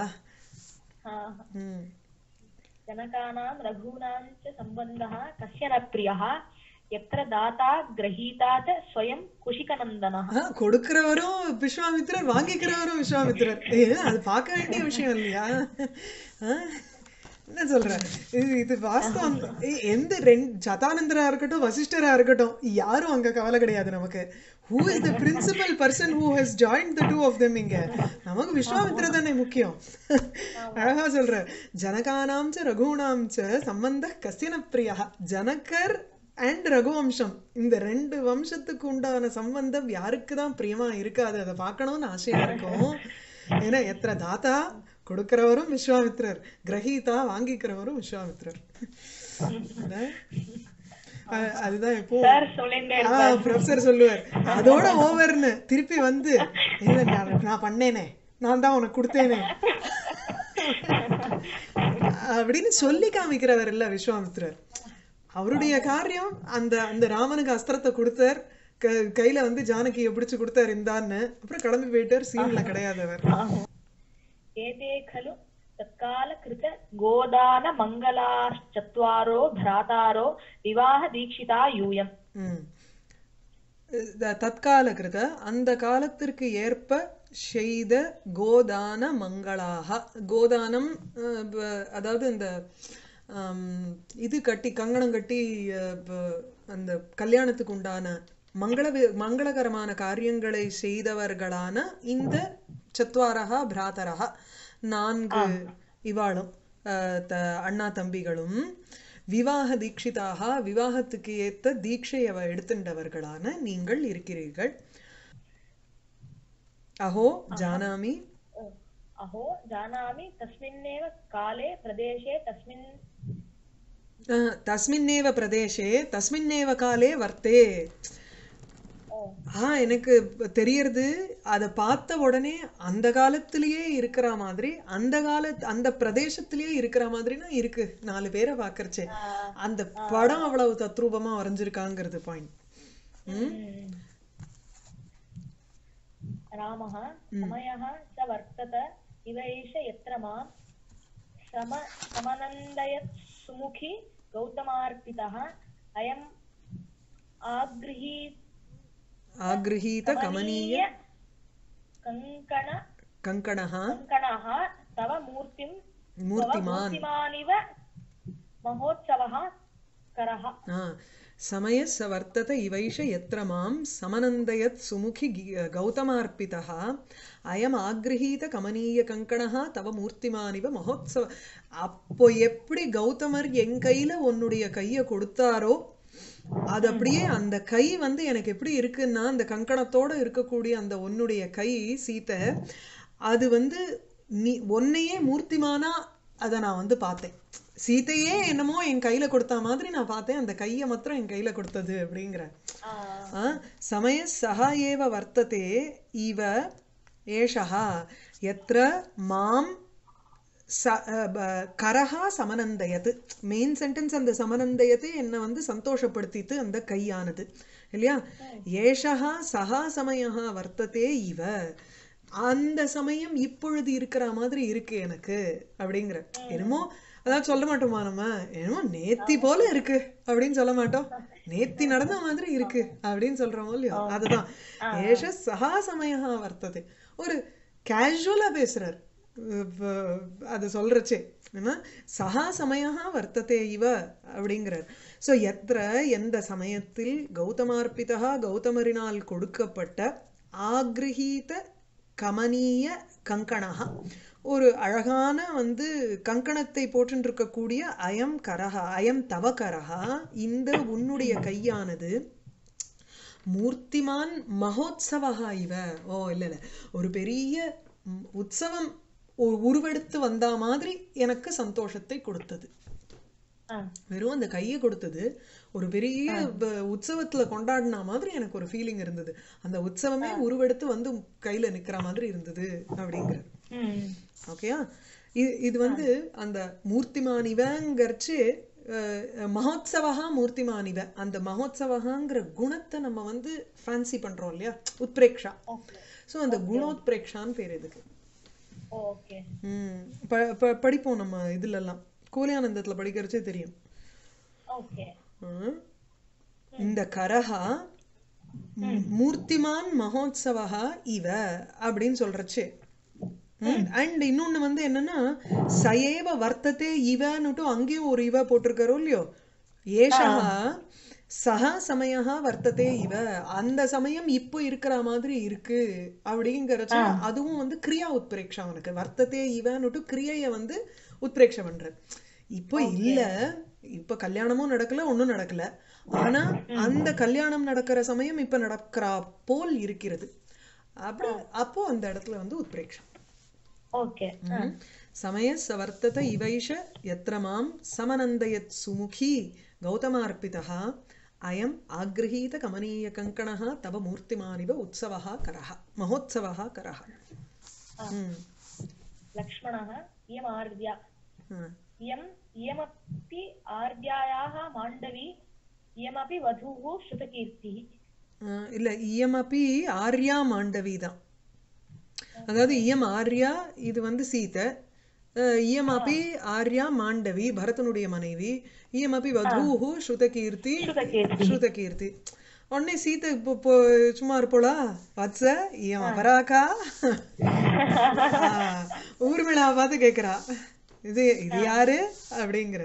ஆ ம் जनकानां रघूनां च सम्बन्धः कस्य न प्रियः यत्र दाता गृहीता च स्वयं कुशिकनन्दनः ஆ, கொடுக்கிறவரும் விஸ்வாமித்திரர் வாங்கிக்கிறவரும் விஸ்வாமித்திரர் ஏ, அது பார்க்க வேண்டிய விஷயம் இல்லையா ஆ? என்ன சொல்ற இது இது வாஸ்தவம் ஏ, எந்த ரெண்டு சதானந்தரா இருக்கட்டும் வசிஷ்டரா இருக்கட்டும் யாரும் அங்க கவலை கிடையாது நமக்கு who is the principal person who has join the two of them இங்க நமக்கு விஸ்வாமித்திர தானே முக்கியம் அழகா சொல்ற ஜனகானாம் ச ரகுணாம் ச சம்பந்த கசின பிரியா ஜனகர் அண்ட் ரகுவம்சம் இந்த ரெண்டு வம்சத்துக்கு உண்டான சம்பந்தம் யாருக்கு தான் பிரியமா இருக்காது அதை பார்க்கணும்னு ஆசையா இருக்கும் ஏன்னா எத்திர தாத்தா கொடுக்கிறவரும் விஸ்வாமித்திரர் கிரகீதா வாங்கிக்கிறவரும் விஸ்வாமித்திரர் இல்ல? அஹ் அதுதான் எப்போ சார் சொல்லிட்டே ஆஹ் ப்ரொஃபசர் சொல்லுவார் அதோட ஓவர்னு திருப்பி வந்து இல்ல நான் நான் பண்ணேனே நான் தான் உனக்கு கொடுத்தேனே அப்படின்னு சொல்லி காமிக்கிறவர் இல்ல விஸ்வாமித்திரர் அவருடைய காரியம் அந்த அந்த ராமனுக்கு அஸ்திரத்தை கொடுத்தார் க- கையில வந்து ஜானகியை பிடிச்சு கொடுத்தார் இந்தான்னு அப்புறம் கிளம்பி போயிட்டார் சீன்ல கிடையாது அவர் एते खलु तत्कालकृत गोदान मङ्गलाश्चत्वारो भ्रातारो विवाह दीक्षिता यूयम् ம் த- தற்கால கிருத அந்த காலத்திற்கு ஏற்ப செய்த கோதான மங்களாக கோதானம் அஹ், ப- அதாவது இந்த ஆம், இது கட்டி கங்கணம் கட்டி அஹ், ப- அந்த கல்யாணத்துக்கு உண்டான மங்கள வி- மங்களகரமான காரியங்களை செய்தவர்களான இந்த சத்வாரகா பிராதரகா நான்கு இவாளும் அஹ், த- அண்ணா தம்பிகளும் விவாக தீட்சிதாக விவாகத்துக்கு ஏத்த தீட்சையை அவ எடுத்துட்டவர்களான நீங்கள் இருக்கிறீர்கள் அஹோ ஜானாமி अहो जानामि तस्मिन्नेव काले प्रदेशे तस्मिन् அஹ், தஸ்மின்னேவ பிரதேசே தஸ்மின்னேவ காலே வர்த்தே ओ ஆ எனக்கு தெரியறது அதை பார்த்த உடனே அந்த காலத்திலேயே இருக்கிற மாதிரி அந்த கால அந்த பிரதேசத்திலேயே இருக்கிற மாதிரினா இருக்கு நாலு பேரை பார்க்கறச்சே அந்த படம் அவ்வளவு தத்ரூபமா வரைஞ்சிருக்காங்கிறது பாயிண்ட் रामः समयः स वर्तत इव एष यत्र मां सम समनन्दयत् सुमुखी गौतमार्पितः अयम् आगृही ஆக்ரஹீத கமனீய कङ्कण கங்கணः कङ्कणः तव मूर्तिं तव மூர்த்திமான் मूर्तिमानिव महोत्सवः करः ஆ சமய ச வர்த்தத இவைஷ எத்திர மாம் சமனந்தயத் சுமுகி கி- கௌதமார்ப்பிதः அயம் ஆக்ரஹீத கமனீய கங்கணः தவ மூர்த்திமானிவ மகோத்சவ அப்போ எப்படி கௌதமர் என் கையில உன்னுடைய கையை கொடுத்தாரோ அது அப்படியே அந்த கை வந்து எனக்கு எப்படி இருக்குன்னா அந்த கங்கணத்தோட இருக்கக்கூடிய அந்த உன்னுடைய கை சீத்தை அது வந்து நீ உன்னையே மூர்த்திமானா அதை நான் வந்து பார்த்தேன் சீதையே என்னமோ என் கையில கொடுத்த மாதிரி நான் பார்த்தேன் அந்த கையை மாத்திரம் என் கையில கொடுத்தது அப்படிங்கிற ஆ, சமய சஹா ஏவ வர்த்ததே இவ ஏஷா எத்திர மாம் ச அஹ் ப- கரஹா சமனந்தயத்து மெயின் சென்டென்ஸ் அந்த சமனந்தயத்து என்னை வந்து சந்தோஷப்படுத்தித்து அந்த கையானது இல்லையா? ஏஷா சஹா சமயஹா வர்த்ததே இவ, அந்த சமயம் இப்பொழுது இருக்கிற மாதிரி இருக்கு எனக்கு அப்படிங்கிற. என்னமோ அதாவது சொல்ல மாட்டோமா நம்ம, என்னமோ நேத்தி போல இருக்கு அப்படின்னு சொல்ல மாட்டோம், நேத்தி நடந்த மாதிரி இருக்கு அப்படின்னு சொல்றோமோ இல்லையோ, அதுதான் ஏஷ சஹா சமயஹா வர்த்ததே. ஒரு கேஷுவலா பேசுறார் அது சொல்றச்சே, ஏன்னா சஹா சமயஹா வர்த்ததே இவ அப்படிங்கிறார். ஸோ எத்திர எந்த சமயத்தில் கௌதமார்ப்பிதா கௌதமரினால் கொடுக்கப்பட்ட ஆக்ரஹீத கமனீய கங்கணஹா, ஒரு அழகான வந்து கங்கணத்தை போட்டு இருக்கக்கூடிய அயம் கரஹா அயம் தவ கரஹா, இந்த உன்னுடைய கையானது மூர்த்திமான் மகோத்சவஹா இவ. ஓ இல்ல இல்ல ஒரு பெரிய உற்சவம் உருவெடுத்து வந்த மாதிரி எனக்கு சந்தோஷத்தை கொடுத்தது. வெறும் அந்த கையை கொடுத்தது ஒரு பெரிய உற்சவத்துல கொண்டாடின மாதிரி எனக்கு ஒரு ஃபீலிங் இருந்தது. அந்த உற்சவமே உருவெடுத்து வந்து கையில நிக்கிற மாதிரி இருந்தது அப்படிங்கிற. ஓகேயா? இது வந்து அந்த மூர்த்திமானிவங்கிறச்சு மகோத்சவஹா மூர்த்திமானிவ, அந்த மகோத்சவஹாங்கிற குணத்தை நம்ம வந்து ஃபேன்சி பண்றோம் இல்லையா, உத்பிரேக்ஷா. ஸோ அந்த குணோத்பிரேக்ஷான்னு பேர் இதுக்கு. படிப்போம் நம்ம இதுல எல்லாம், கோலியானந்தத்துல படிக்கிறச்சே தெரியும். இந்த கரஹா மூர்த்திமான் மகோத்சவஹா இவ அப்படின்னு சொல்றச்சு. அண்ட் இன்னொன்னு வந்து என்னன்னா சயேவ வர்த்ததே இவன்னுட்டு அங்கேயும் ஒரு இவ போட்டிருக்காரோ இல்லையோ, ஏஷா சஹா சமயஹா வர்த்ததே இவ, அந்த சமயம் இப்போ இருக்கிற மாதிரி இருக்கு அப்படிங்கறச்சு. அதுவும் வந்து கிரியா உத்பிரேக்ஷா அவனுக்கு, வர்த்ததே இவன்னுட்டு கிரியைய வந்து உத்பிரேக்ஷா பண்ற. இப்போ இல்ல, இப்ப கல்யாணமும் நடக்கல ஒன்னும் நடக்கல, ஆனா அந்த கல்யாணம் நடக்கிற சமயம் இப்ப நடக்கிறா போல் இருக்கிறது. அப்படி அப்போ அந்த இடத்துல வந்து உத்பிரேக்ஷா. ஓகே. சமயஸ் வர்த்தத இவைஷ யத்ர மாம் சமனந்தயத் சுமுகி கௌதமார்ப்பிதா அயம் ஆக்ரஹீத கமனீய கங்கணஹ தவ மூர்த்திமானிவ உற்சவஹ கரஹ மகோத்சவஹ கரஹ. லக்ஷ்மணः இயம் ஆர்யா இயம் இயமப்பி ஆர்யாயாः மாண்டவி இயமப்பி வதூஹு ஸ்ருதகீர்த்திः. இல்ல, இயமப்பி ஆர்யா மாண்டவி தான். அதாவது இயம் ஆர்யா இது வந்து சீதை, இயமப்பி ஆர்யா மாண்டவி பரதனுடைய மனைவி, இயமப்பி வதூஹு ஸ்ருதகீர்த்தி ஸ்ருதகீர்த்தி. உடனே சீதை சும்மா இருப்போளா, வத்ச இயம் அபராகா ஊர்மிளா பார்த்து கேக்குறா இது இது யாரு அப்படிங்கிற.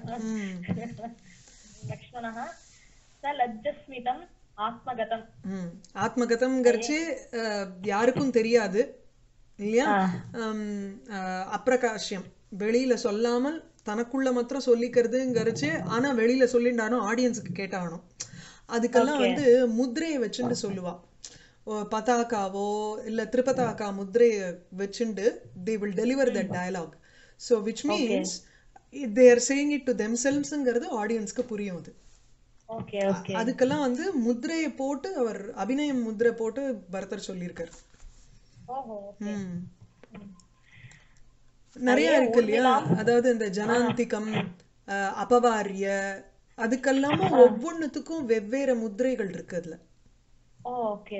லக்ஷ்மணः சலஜ்ஜஸ்மிதம் ஆத்மகதம். ஆத்மகதம் கர்ச்சு யாருக்கும் தெரியாது இல்லையா, அப்பிரகாஷ்யம் வெளியில சொல்லாமல் தனக்குள்ள மாத்திரம் சொல்லிக்கிறதுங்கிறச்சு. ஆனா வெளியில சொல்லிண்டானோ ஆடியன்ஸுக்கு கேட்டாகணும். அதுக்கெல்லாம் வந்து முத்திரையை வச்சுட்டு சொல்லுவா, பதாக்காவோ இல்ல திரிபதாக்கா முத்திரையை வச்சுண்டு they will deliver that dialogue. So which means they are saying it to themselvesங்கிறது ஆடியன்ஸ்க்கு புரியும். அது ஓகே ஓகே. அதுக்கெல்லாம் வந்து முத்திரையை போட்டு அவர் அபிநயம் முத்திரை போட்டு பரதர் சொல்லியிருக்காரு. ஓஹோ. நிறைய இருக்கு இல்லையா, அதாவது இந்த ஜனாந்திகம் அபவாரிய அதுக்கெல்லாமும் ஒவ்வொன்னுத்துக்கும் வெவ்வேறு முத்திரைகள் இருக்கு அதுல. ஓகே.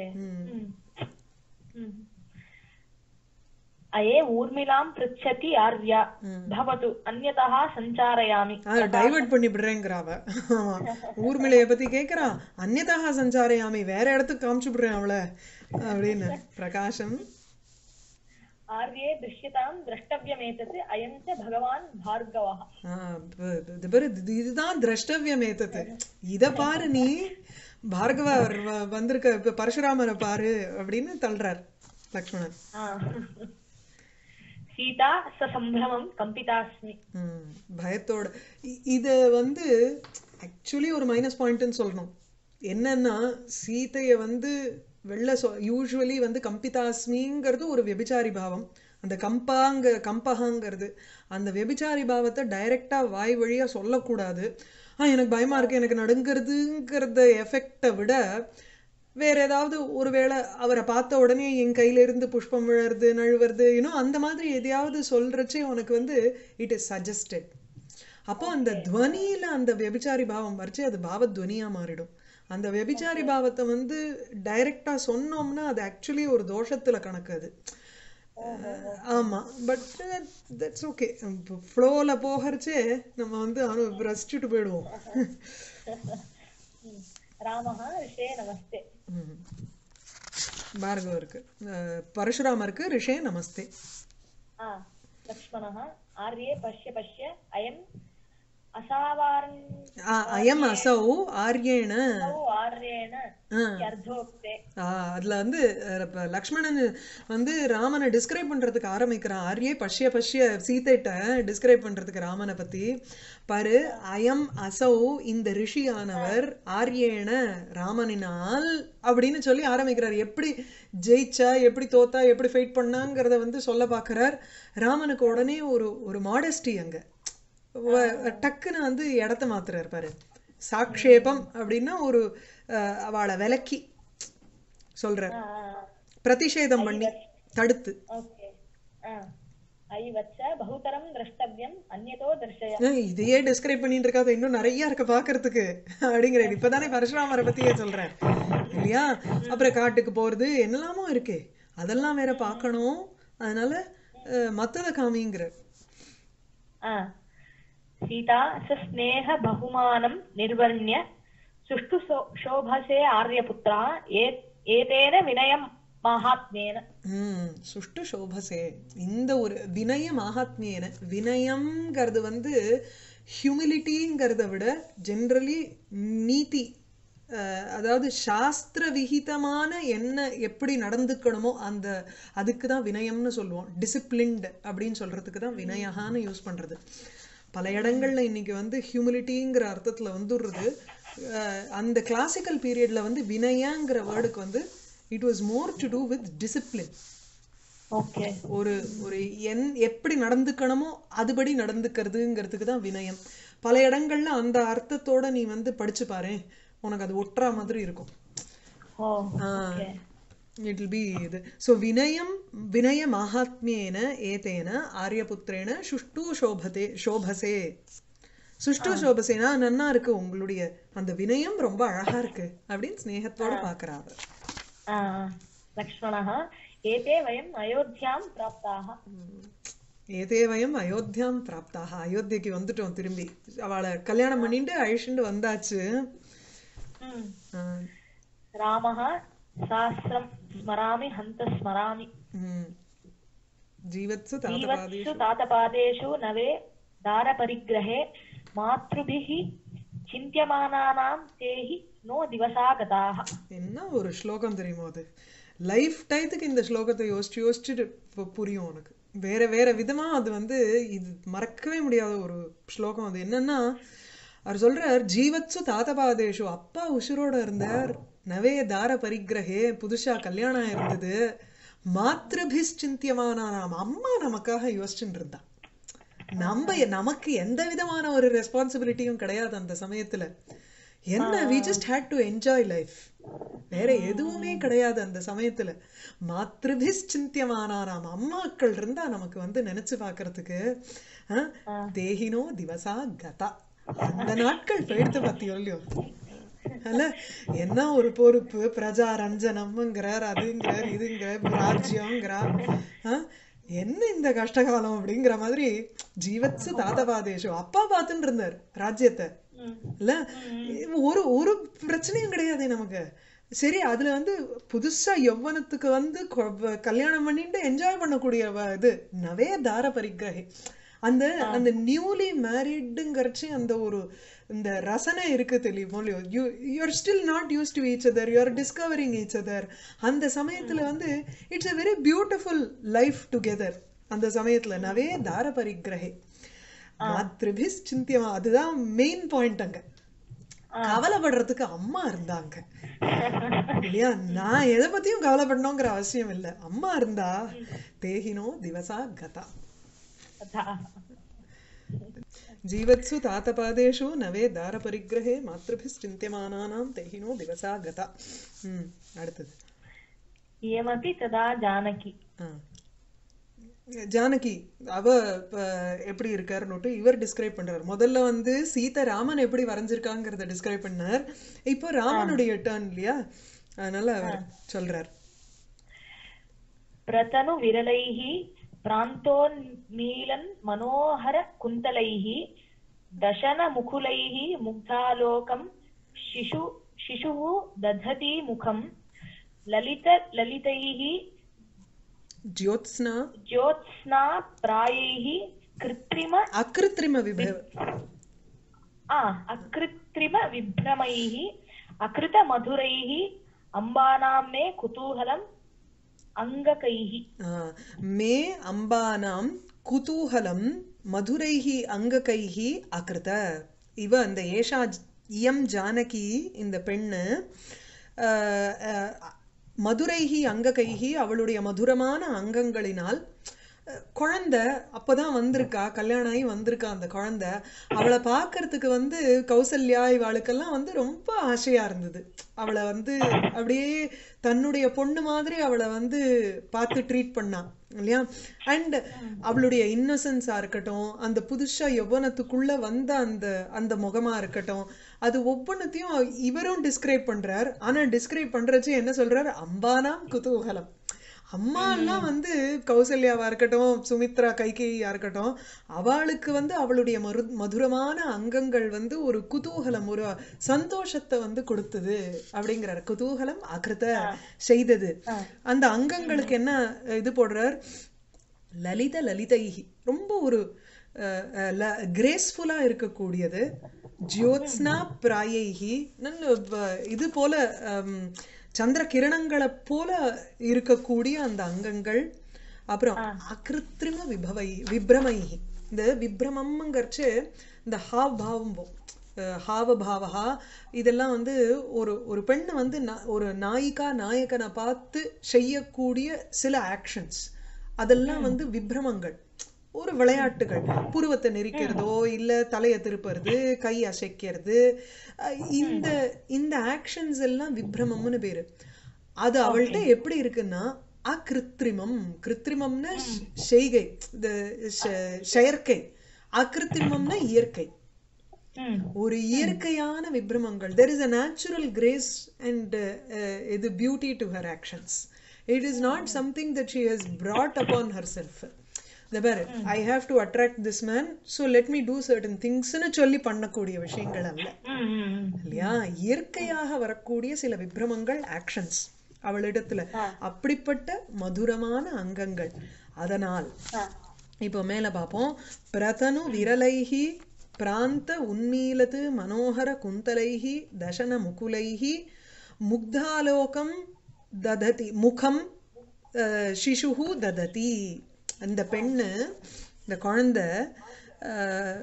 அயே ஊர்மிளாம் ப்ருச்சதி ஆர்யா பவது அன்யதா சஞ்சாரயாமி. டைவர்ட் பண்ணி விடுறேங்கறாவ. ஊர்மிளைய பத்தி கேக்குறா, அன்யதா சஞ்சாரயாமி வேற இடத்துக்கு காமிச்சு விடுறேன் அவளை அப்படின்னு. பிரகாசம் ஆர்யே திருஷ்யதாம் திரஷ்டவ்யமேதது அயம் ச பகவான் பார்கவஹ. இதுதான் திரஷ்டவ்யமேதது, இத பாரு நீ, பார்கவர் வந்திருக்க பரசுராமரை பாரு அப்படின்னு தள்ளுறார் லக்ஷ்மணன். சீதா சசம்பிரமம் கம்பிதாஸ்மி. பயத்தோட. இத வந்து ஆக்சுவலி ஒரு மைனஸ் பாயிண்ட்னு சொல்லணும். என்னன்னா சீதைய வந்து வெள்ள யூஸ்வலி வந்து கம்பிதாஸ்மிங்கிறது ஒரு வெபிச்சாரி பாவம். அந்த கம்பாங்க கம்பகாங்கிறது அந்த வெபிச்சாரி பாவத்தை டைரக்டா வாய் வழியா சொல்லக்கூடாது. ஆஹ் எனக்கு பயமா இருக்கு எனக்கு நடுங்கிறதுங்கிறத எஃபெக்டை விட வேற ஏதாவது ஒருவேளை அவரை பார்த்த உடனே என் கையில இருந்து புஷ்பம் விழறது நழுவுறது இன்னும் அந்த மாதிரி எதையாவது சொல்றச்சே உனக்கு வந்து இட் இஸ் சஜஸ்டட். அப்போ அந்த துவனியில அந்த வெபிச்சாரி பாவம் வரைச்சு அது பாவத்வனியா மாறிடும். அந்த வெபிச்சாரி பாவத்தை வந்து டைரக்டா சொன்னோம்னா அது ஆக்சுவலி ஒரு தோஷத்துல கணக்கு அது. ஆமா, பட் தட்ஸ் ஓகே. ஃப்ளோல போகிறச்சே நம்ம வந்து ரசிச்சுட்டு போயிடுவோம். ராமஹ ரிஷே நமஸ்தே. பார்கவருக்கு பரசுராமருக்கு ரிஷே நமஸ்தே. ஆ லக்ஷ்மணः ஆர்யே பஷ்ய பஷ்ய அயம் அசாவார்ண அயம் அசௌ ஆர்யேண ஆர்யேண யர்தோக்தே. அதுல வந்து லக்ஷ்மணன் வந்து ராமனை டிஸ்கிரைப் பண்றதுக்கு ஆரம்பிக்கிறான். ஆர்யே பஷ்ய பஷ்ய சீதைட்ட டிஸ்கிரைப் பண்றதுக்கு ராமனை பத்தி பாரு. அயம் அசௌ இந்த ரிஷியானவர் ஆர்யேண ராமனினால் அப்படின்னு சொல்லி ஆரம்பிக்கிறார். எப்படி ஜெயிச்சா எப்படி தோத்தா எப்படி ஃபைட் பண்ணாங்கிறத வந்து சொல்ல பாக்குறார். ராமனுக்கு உடனே ஒரு ஒரு மாடஸ்டி அங்க டக்குன்னு வந்து இடத்த மாத்துறாரு பாரு. சாக்ஷேபம் அப்படின்னா ஒரு அவளை விலக்கி சொல்ற, பிரதிஷேதம் பண்ணி தடுத்து. இதையே டிஸ்கிரைப் பண்ணிட்டு இருக்காது, இன்னும் நிறைய இருக்க பாக்குறதுக்கு அப்படிங்கிறேன். இப்பதானே பரசுராமரை பத்தியே சொல்றேன் இல்லையா? அப்புறம் காட்டுக்கு போறது என்னெல்லாமோ இருக்கு, அதெல்லாம் வேற பாக்கணும். அதனால மத்தத காமிங்கிற சீதா ஸ்நேக பகுமானம் நிர்வர்ண்ய சுஷ்டு சோபசே ஆர்யபுத்ரா ஏதேன வினயம் மகாத்மேன. ம் சுஷ்டு சோபசே இந்த ஒரு வினய மகாத்மியேன. வினயம்ங்கிறது வந்து ஹியூமிலிட்டிங்கிறத விட ஜென்ரலி நீதி, அதாவது சாஸ்திர விகிதமான என்ன எப்படி நடந்துக்கணுமோ அந்த அதுக்கு தான் வினயம்னு சொல்லுவோம். டிசிப்ளின்டு அப்படின்னு சொல்றதுக்கு தான் வினயகான்னு யூஸ் பண்றது. பல இடங்கள்ல இன்னைக்கு வந்து ஹியூமிலிட்டிங்கிற அர்த்தத்துல வந்துடுறது. அந்த கிளாசிக்கல் பீரியட்ல வந்து வினயங்கிற வேர்டுக்கு வந்து it was more to do with discipline. Okay, ஒரு ஒரு என் எப்படி நடந்துக்கணுமோ அதுபடி நடந்துக்கிறதுங்கிறதுக்கு தான் வினயம். பல இடங்கள்ல அந்த அர்த்தத்தோட நீ வந்து படிச்சு பாரு, உனக்கு அது ஒட்டுற மாதிரி இருக்கும். It will be இது. So வினயம் வினய மகாத்மியேன ஏதேன ஆரியபுத்திரேன சுஷ்டு சோபதே சோபசே. சுஷ்டு சோபசேனா நன்னா இருக்கு, உங்களுடைய அந்த வினயம் ரொம்ப அழகா இருக்கு அப்படின்னு ஸ்நேகத்தோட பாக்குறாங்க. லக்ஷ்மணः ஏதே வயம் அயோத்தியாம் பிராப்தாக. ஏதே வயம் அயோத்தியாம் பிராப்தாக. அயோத்தியக்கு வந்துட்டோம் திரும்பி. அவளை கல்யாணம் பண்ணிட்டு அழிச்சுட்டு வந்தாச்சு. ராமः சாஸ்திரம் ஸ்மராமி ஹந்த ஸ்மராமி. ஜீவத்சு ஜீவத்சு தாதபாதேஷு நவே தார பரிக்ரஹே மாத்ருபிஹி சிந்தியமானானாம் தேஹி நோ திவசாகதாஹ. என்ன ஒரு ஸ்லோகம் தெரியுமோ அது. லைஃப் டைத்துக்கு இந்த ஸ்லோகத்தை யோசிச்சு யோசிச்சுட்டு புரியும் உனக்கு. வேற வேற விதமா அது வந்து இது மறக்கவே முடியாத ஒரு ஸ்லோகம். அது என்னன்னா அவர் சொல்றார், ஜீவத்சு தாத்தபாதேஷு, அப்பா உசுரோட இருந்தார், நவே தார பரிகிரகே புதுசா கல்யாணம் இருந்தது, மாத்ருபிஷ்சிந்தியமானா நாம் அம்மா நமக்காக யோசிச்சுட்டு இருந்தா. நம்ம நமக்கு எந்த விதமான ஒரு ரெஸ்பான்சிபிலிட்டியும் கிடையாது அந்த சமயத்துல. என்ன we just had to enjoy life, வேற எதுவுமே கிடையாது அந்த சமயத்துல. மாத்ருபிஷ்சிந்தியமானா நாம் அம்மாக்கள் இருந்தா நமக்கு வந்து நினைச்சு பாக்குறதுக்கு. தேகினோ திவசா கதா, அந்த நாட்கள் போயிடுத்து பாத்தியோ இல்லையோ. அல்ல என்ன ஒரு பொறுப்பு, பிரஜா ரஞ்சனம்ங்கிறார், அதுங்கிறார், இதுங்கிறார், ராஜ்யம்ங்கிறார். என்ன இந்த கஷ்டகாலம் அப்படிங்கிற மாதிரி. ஜீவத்சு தாத்தபாதேஷு, அப்பா பார்த்துட்டு இருந்தார் ராஜ்யத்தை. இல்ல ஒரு ஒரு பிரச்சனையும் கிடையாது நமக்கு. சரி, அதுல வந்து புதுசா யௌவனத்துக்கு வந்து கல்யாணம் பண்ணிட்டு என்ஜாய் பண்ணக்கூடிய இது நவே தார பரிகிரகே. அந்த அந்த நியூலி மேரிடுங்கிறச்சு அந்த ஒரு இந்த ரசனை இருக்கு தெரியுமோ இல்லையோ. You you're still not used to each other, you are discovering each other. அந்த சமயத்துல வந்து it's a very beautiful life together. அந்த சமயத்துல நவே தார பரிகிரகே மாத்ருபிஷ் சிந்தியமா, அதுதான் மெயின் பாயிண்ட். அங்க கவலைப்படுறதுக்கு அம்மா இருந்தாங்க இல்லையா. நான் எதை பத்தியும் கவலைப்படணுங்கிற அவசியம் இல்லை, அம்மா இருந்தா. தேகினோ திவசா கதா. ஜீவத்சு தாத்தபாதேஷு நவே தார பரிகிரகே மாத்ருபிஷ்சிந்தியமானானாம் தேகினோ திவசா கதா. ம் அடுத்தது. ஏமபி ததா ஜானகி. ஜானகி அவ அஹ், எப்படி இருக்காருன்னுட்டு இவர் டிஸ்கிரைப் பண்றார். முதல்ல வந்து சீதை ராமன் எப்படி வரைஞ்சிருக்காங்கிறத டிஸ்கிரைப் பண்ணார். இப்போ ராமனுடைய டர்ன் இல்லையா, அதனால அவர் சொல்றார். प्रतनु विरलैः प्रान्तोन्मीलन् मनोहर कुन्तलैः दशनमुकुलैः मुग्धालोकं शिशु शिशुः दधति मुखं ललित ललितैः ஜோத்ஸ்னா ज्योत्स्ना प्रायैः कृत्रिम அகிருத்ரிம விபவ आ अकृत्रिम विभ्रमैः अकृतमधुरैः अम्बानां मे कुतूहलम् अङ्गकैः ஆ, மே அம்பானாம் குதூகலம் மதுரைஹி அங்ககைஹி அகிருத. இவ அந்த ஏஷா ஜ- இயம் ஜானகி இந்த பெண்ணு அஹ், அஹ், மதுரைஹி அங்ககைஹி அவளுடைய மதுரமான அங்கங்களினால் அஹ், குழந்தை அப்பதான் வந்திருக்கா, கல்யாணம் ஆகி வந்திருக்கா அந்த குழந்தை. அவளை பார்க்கறதுக்கு வந்து கௌசல்யா இவாளுக்கெல்லாம் வந்து ரொம்ப ஆசையா இருந்தது. அவளை வந்து அப்படியே தன்னுடைய பொண்ணு மாதிரி அவளை வந்து பார்த்து ட்ரீட் பண்ணா இல்லையா. அண்ட் அவளுடைய இன்னசென்ஸா இருக்கட்டும், அந்த புதுசா யௌவனத்துக்குள்ள வந்த அந்த அந்த முகமா இருக்கட்டும், அது ஒவ்வொன்றத்தையும் இவரும் டிஸ்கிரைப் பண்றார். ஆனா டிஸ்கிரைப் பண்றச்சு என்ன சொல்றார், அம்பானாம் குதூகலம். அம்மா எல்லாம் வந்து கௌசல்யாவா இருக்கட்டும், சுமித்ரா கைகேயியா இருக்கட்டும், அவளுக்கு வந்து அவளுடைய மரு மதுரமான அங்கங்கள் வந்து ஒரு குதூகலம், ஒரு சந்தோஷத்தை வந்து கொடுத்தது அப்படிங்கிறார். குதூகலம் அகிருத செய்தது. அந்த அங்கங்களுக்கு என்ன இது போடுறார், லலித லலிதைஹி ரொம்ப ஒரு கிரேஸ்ஃபுல்லா இருக்கக்கூடியது. ஜோத்ஸ்னா பிராயைஹி நல்ல வ- இது போல ஹம், சந்திர கிரணங்களை போல இருக்கக்கூடிய அந்த அங்கங்கள். அப்புறம் அகிருத்ரிம விபவை விப்ரமைஹி, இந்த விப்ரமம்ங்கிறச்சு இந்த ஹாவ் பாவம் ஹாவ பாவகா இதெல்லாம் வந்து ஒரு ஒரு பெண்ணை வந்து நா- ஒரு நாயிகா நாயகனை பார்த்து செய்யக்கூடிய சில ஆக்ஷன்ஸ், அதெல்லாம் வந்து விப்ரமங்கள், ஒரு விளையாட்டுகள். புருவத்தை நெரிக்கிறதோ இல்ல தலையை திருப்புறது, கை அசைக்கிறது, அஹ் இந்த இந்த ஆக்ஷன்ஸ் எல்லாம் விப்ரமம்னு பேரு. அது அவள்கிட்ட எப்படி இருக்குன்னா அகிருத்ரிமம். கிருத்ரிமம்னா ஷ்- செய்கை, இந்த ஷ- செயற்கை. அகிருத்ரிமம்னா இயற்கை, ம் ஒரு இயற்கையான விப்ரமங்கள். there is a natural grace and uh, இது beauty to her actions. It is not something that she has brought upon herself. the பாரு, I have to attract this man, so let me do certain things னு சொல்லி பண்ணக்கூடிய விஷயங்கள் அல்ல ம் ம் இல்லையா. இயற்கையாக வரக்கூடிய சில விப்ரமங்கள், ஆக்ஷன்ஸ் அவளிடத்துல. அப்படிப்பட்ட மதுரமான அங்கங்கள். அதனால் இப்போ மேல பார்ப்போம். பிரதனு விரலைஹி பிராந்த உன்மீலது மனோகர குந்தலைஹி தசன முகுலைஹி முக்தாலோகம் தததி முகம் அஹ், சிசுஹு தததி. அந்த பெண்ணு, இந்த குழந்தை அஹ்,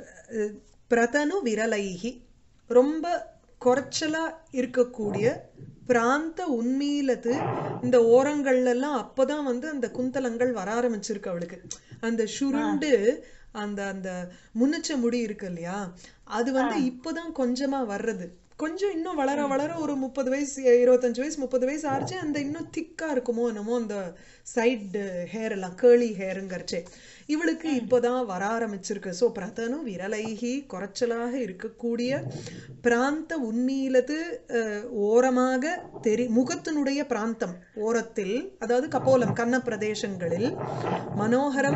பிரதனு விரலைஹி ரொம்ப குறைச்சலா இருக்கக்கூடிய, பிராந்த உன்மீலது இந்த ஓரங்கள்ல எல்லாம் அப்பதான் வந்து அந்த குந்தலங்கள் வர ஆரம்பிச்சிருக்கு அவளுக்கு. அந்த சுருண்டு அந்த அந்த முன்னிச்ச முடி இருக்கு இல்லையா, அது வந்து இப்பதான் கொஞ்சமா வர்றது. கொஞ்சம் இன்னும் வளர வளர ஒரு முப்பது வயசு இருபத்தஞ்சு வயசு முப்பது வயசு ஆச்சு, அந்த இன்னும் திக்கா இருக்குமோ என்னமோ அந்த சைடு ஹேர் எல்லாம் கேர்லி ஹேருங்கிறச்சே இவளுக்கு இப்போதான் வர ஆரம்பிச்சிருக்கு. ஸோ பிரதனு விரலைகி குறைச்சலாக இருக்கக்கூடிய, பிராந்த உன்மீலது அஹ், ஓரமாக தெரி முகத்தினுடைய பிராந்தம் ஓரத்தில், அதாவது கபோலம் கன்ன பிரதேசங்களில், மனோகரம்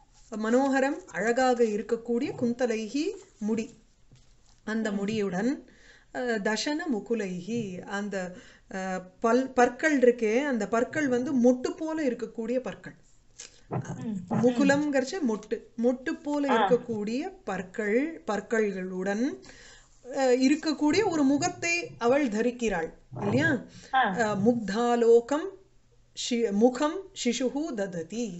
மனோகரம் அழகாக இருக்கக்கூடிய குந்தலைகி முடி, அந்த முடியுடன் அஹ், தசன முகுலைகி அந்த அஹ், பல் பற்கள் இருக்கே, அந்த பற்கள் வந்து மொட்டு போல இருக்கக்கூடிய பற்கள். முகுலம்ங்கிறச்ச மொட்டு, மொட்டு போல இருக்கக்கூடிய பற்கள் பற்கள்களுடன் அஹ், இருக்கக்கூடிய ஒரு முகத்தை அவள் தரிக்கிறாள் இல்லையா. அஹ், முக்தாலோகம் ஷி- முகம் சிசுஹு தததி.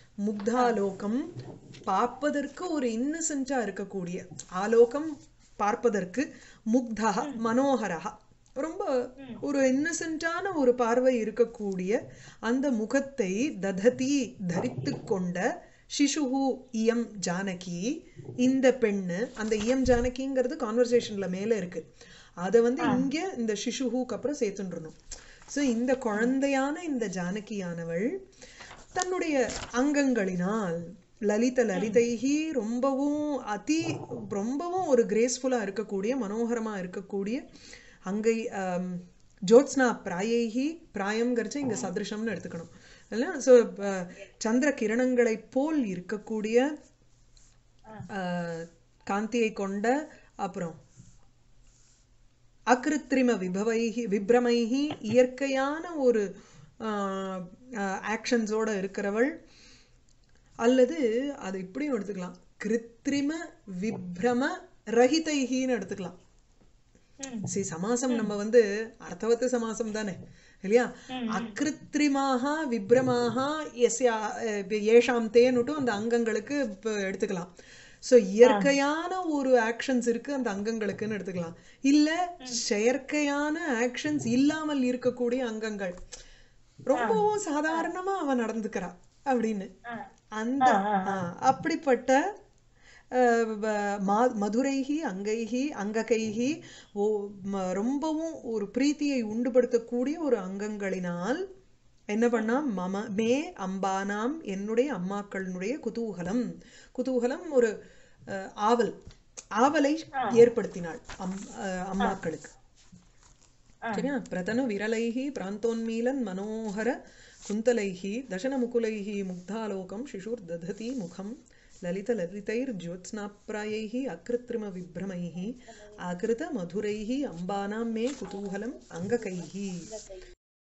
முக்தாலோகம் பார்ப்பதற்கு ஒரு இன்னசென்டா இருக்கக்கூடிய, ஆலோகம் பார்ப்பதற்கு, முக்தா மனோகரா ரொம்ப ஒரு இன்னசென்டான ஒரு பார்வை இருக்கக்கூடிய அந்த முகத்தை தததி தரித்து கொண்ட சிசுஹு இயம் ஜானகி, இந்த பெண்ணு. அந்த இயம் ஜானகிங்கிறது கான்வர்சேஷன்ல மேல இருக்கு, அதை வந்து இங்க இந்த சிசுஹுக்கு அப்புறம் சேர்த்துன்றணும். ஸோ இந்த குழந்தையான இந்த ஜானகியானவள் தன்னுடைய அங்கங்களினால் லலித லலிதைஹி ரொம்பவும் அதி ரொம்பவும் ஒரு கிரேஸ்ஃபுல்லா இருக்கக்கூடிய மனோகரமா இருக்கக்கூடிய அங்கை ஆம், ஜோத்ஸ்னா பிராயைஹி பிராயம்ங்கிறச்சு இங்க சதிருஷம்னு எடுத்துக்கணும் இல்ல ஸோ சந்திர கிரணங்களைப் போல் இருக்கக்கூடிய அஹ், காந்தியை கொண்ட அப்புறம் அகிருத்திரிம விபவைஹி விப்ரமைஹி இயற்கையான ஒரு ஆக்ஷன்ஸோட இருக்கிறவள் அல்லது அது இப்படியும் எடுத்துக்கலாம் கிருத்திரிம விப்ரம ரஹிதைஹின்னு எடுத்துக்கலாம் ம் சி சமாசம் நம்ம வந்து அர்த்தவத்து சமாசம் தானே இல்லையா அகிருத்திரிமாக விப்ரமாக எஸ்யா அஹ், ஏஷாம் தேன்னுட்டும் அந்த அங்கங்களுக்கு இப்ப எடுத்துக்கலாம் ஸோ இயற்கையான ஒரு ஆக்ஷன்ஸ் இருக்கு அந்த அங்கங்களுக்குன்னு எடுத்துக்கலாம் இல்ல செயற்கையான ஆக்ஷன்ஸ் இல்லாமல் இருக்கக்கூடிய அங்கங்கள் ரொம்பவும் சாதாரணமா அவன் நடந்துக்கிறா அப்படின்னு ஆ அந்த ஆ, அப்படிப்பட்ட அஹ், வ- மா- மதுரைஹி அங்கைஹி அங்ககைஹி ஓ ம- ரொம்பவும் ஒரு பிரீத்தியை உண்டுபடுத்தக்கூடிய ஒரு அங்கங்களினால் என்ன பண்ணா மம மே அம்பானாம் என்னுடைய அம்மாக்களினுடைய குதூகலம் குதூகலம் ஒரு அஹ், ஆவல் ஆவலை ஏற்படுத்தினாள் அம் அஹ், அம்மாக்களுக்கு சரியா பிரதனு விரலைஹி பிராந்தோன்மீலன் மனோகர குந்தலைஹி தசனமுகுலைஹி முக்தாலோகம் சிசுர் தததி முகம் லலித லலிதைர் ஜோத்ஸ்னாப்ராயைஹி அக்ருத்ரிம விப்ரமைஹி ஆகிருத மதுரைஹி அம்பானாம் மே குதூகலம் அங்ககைஹி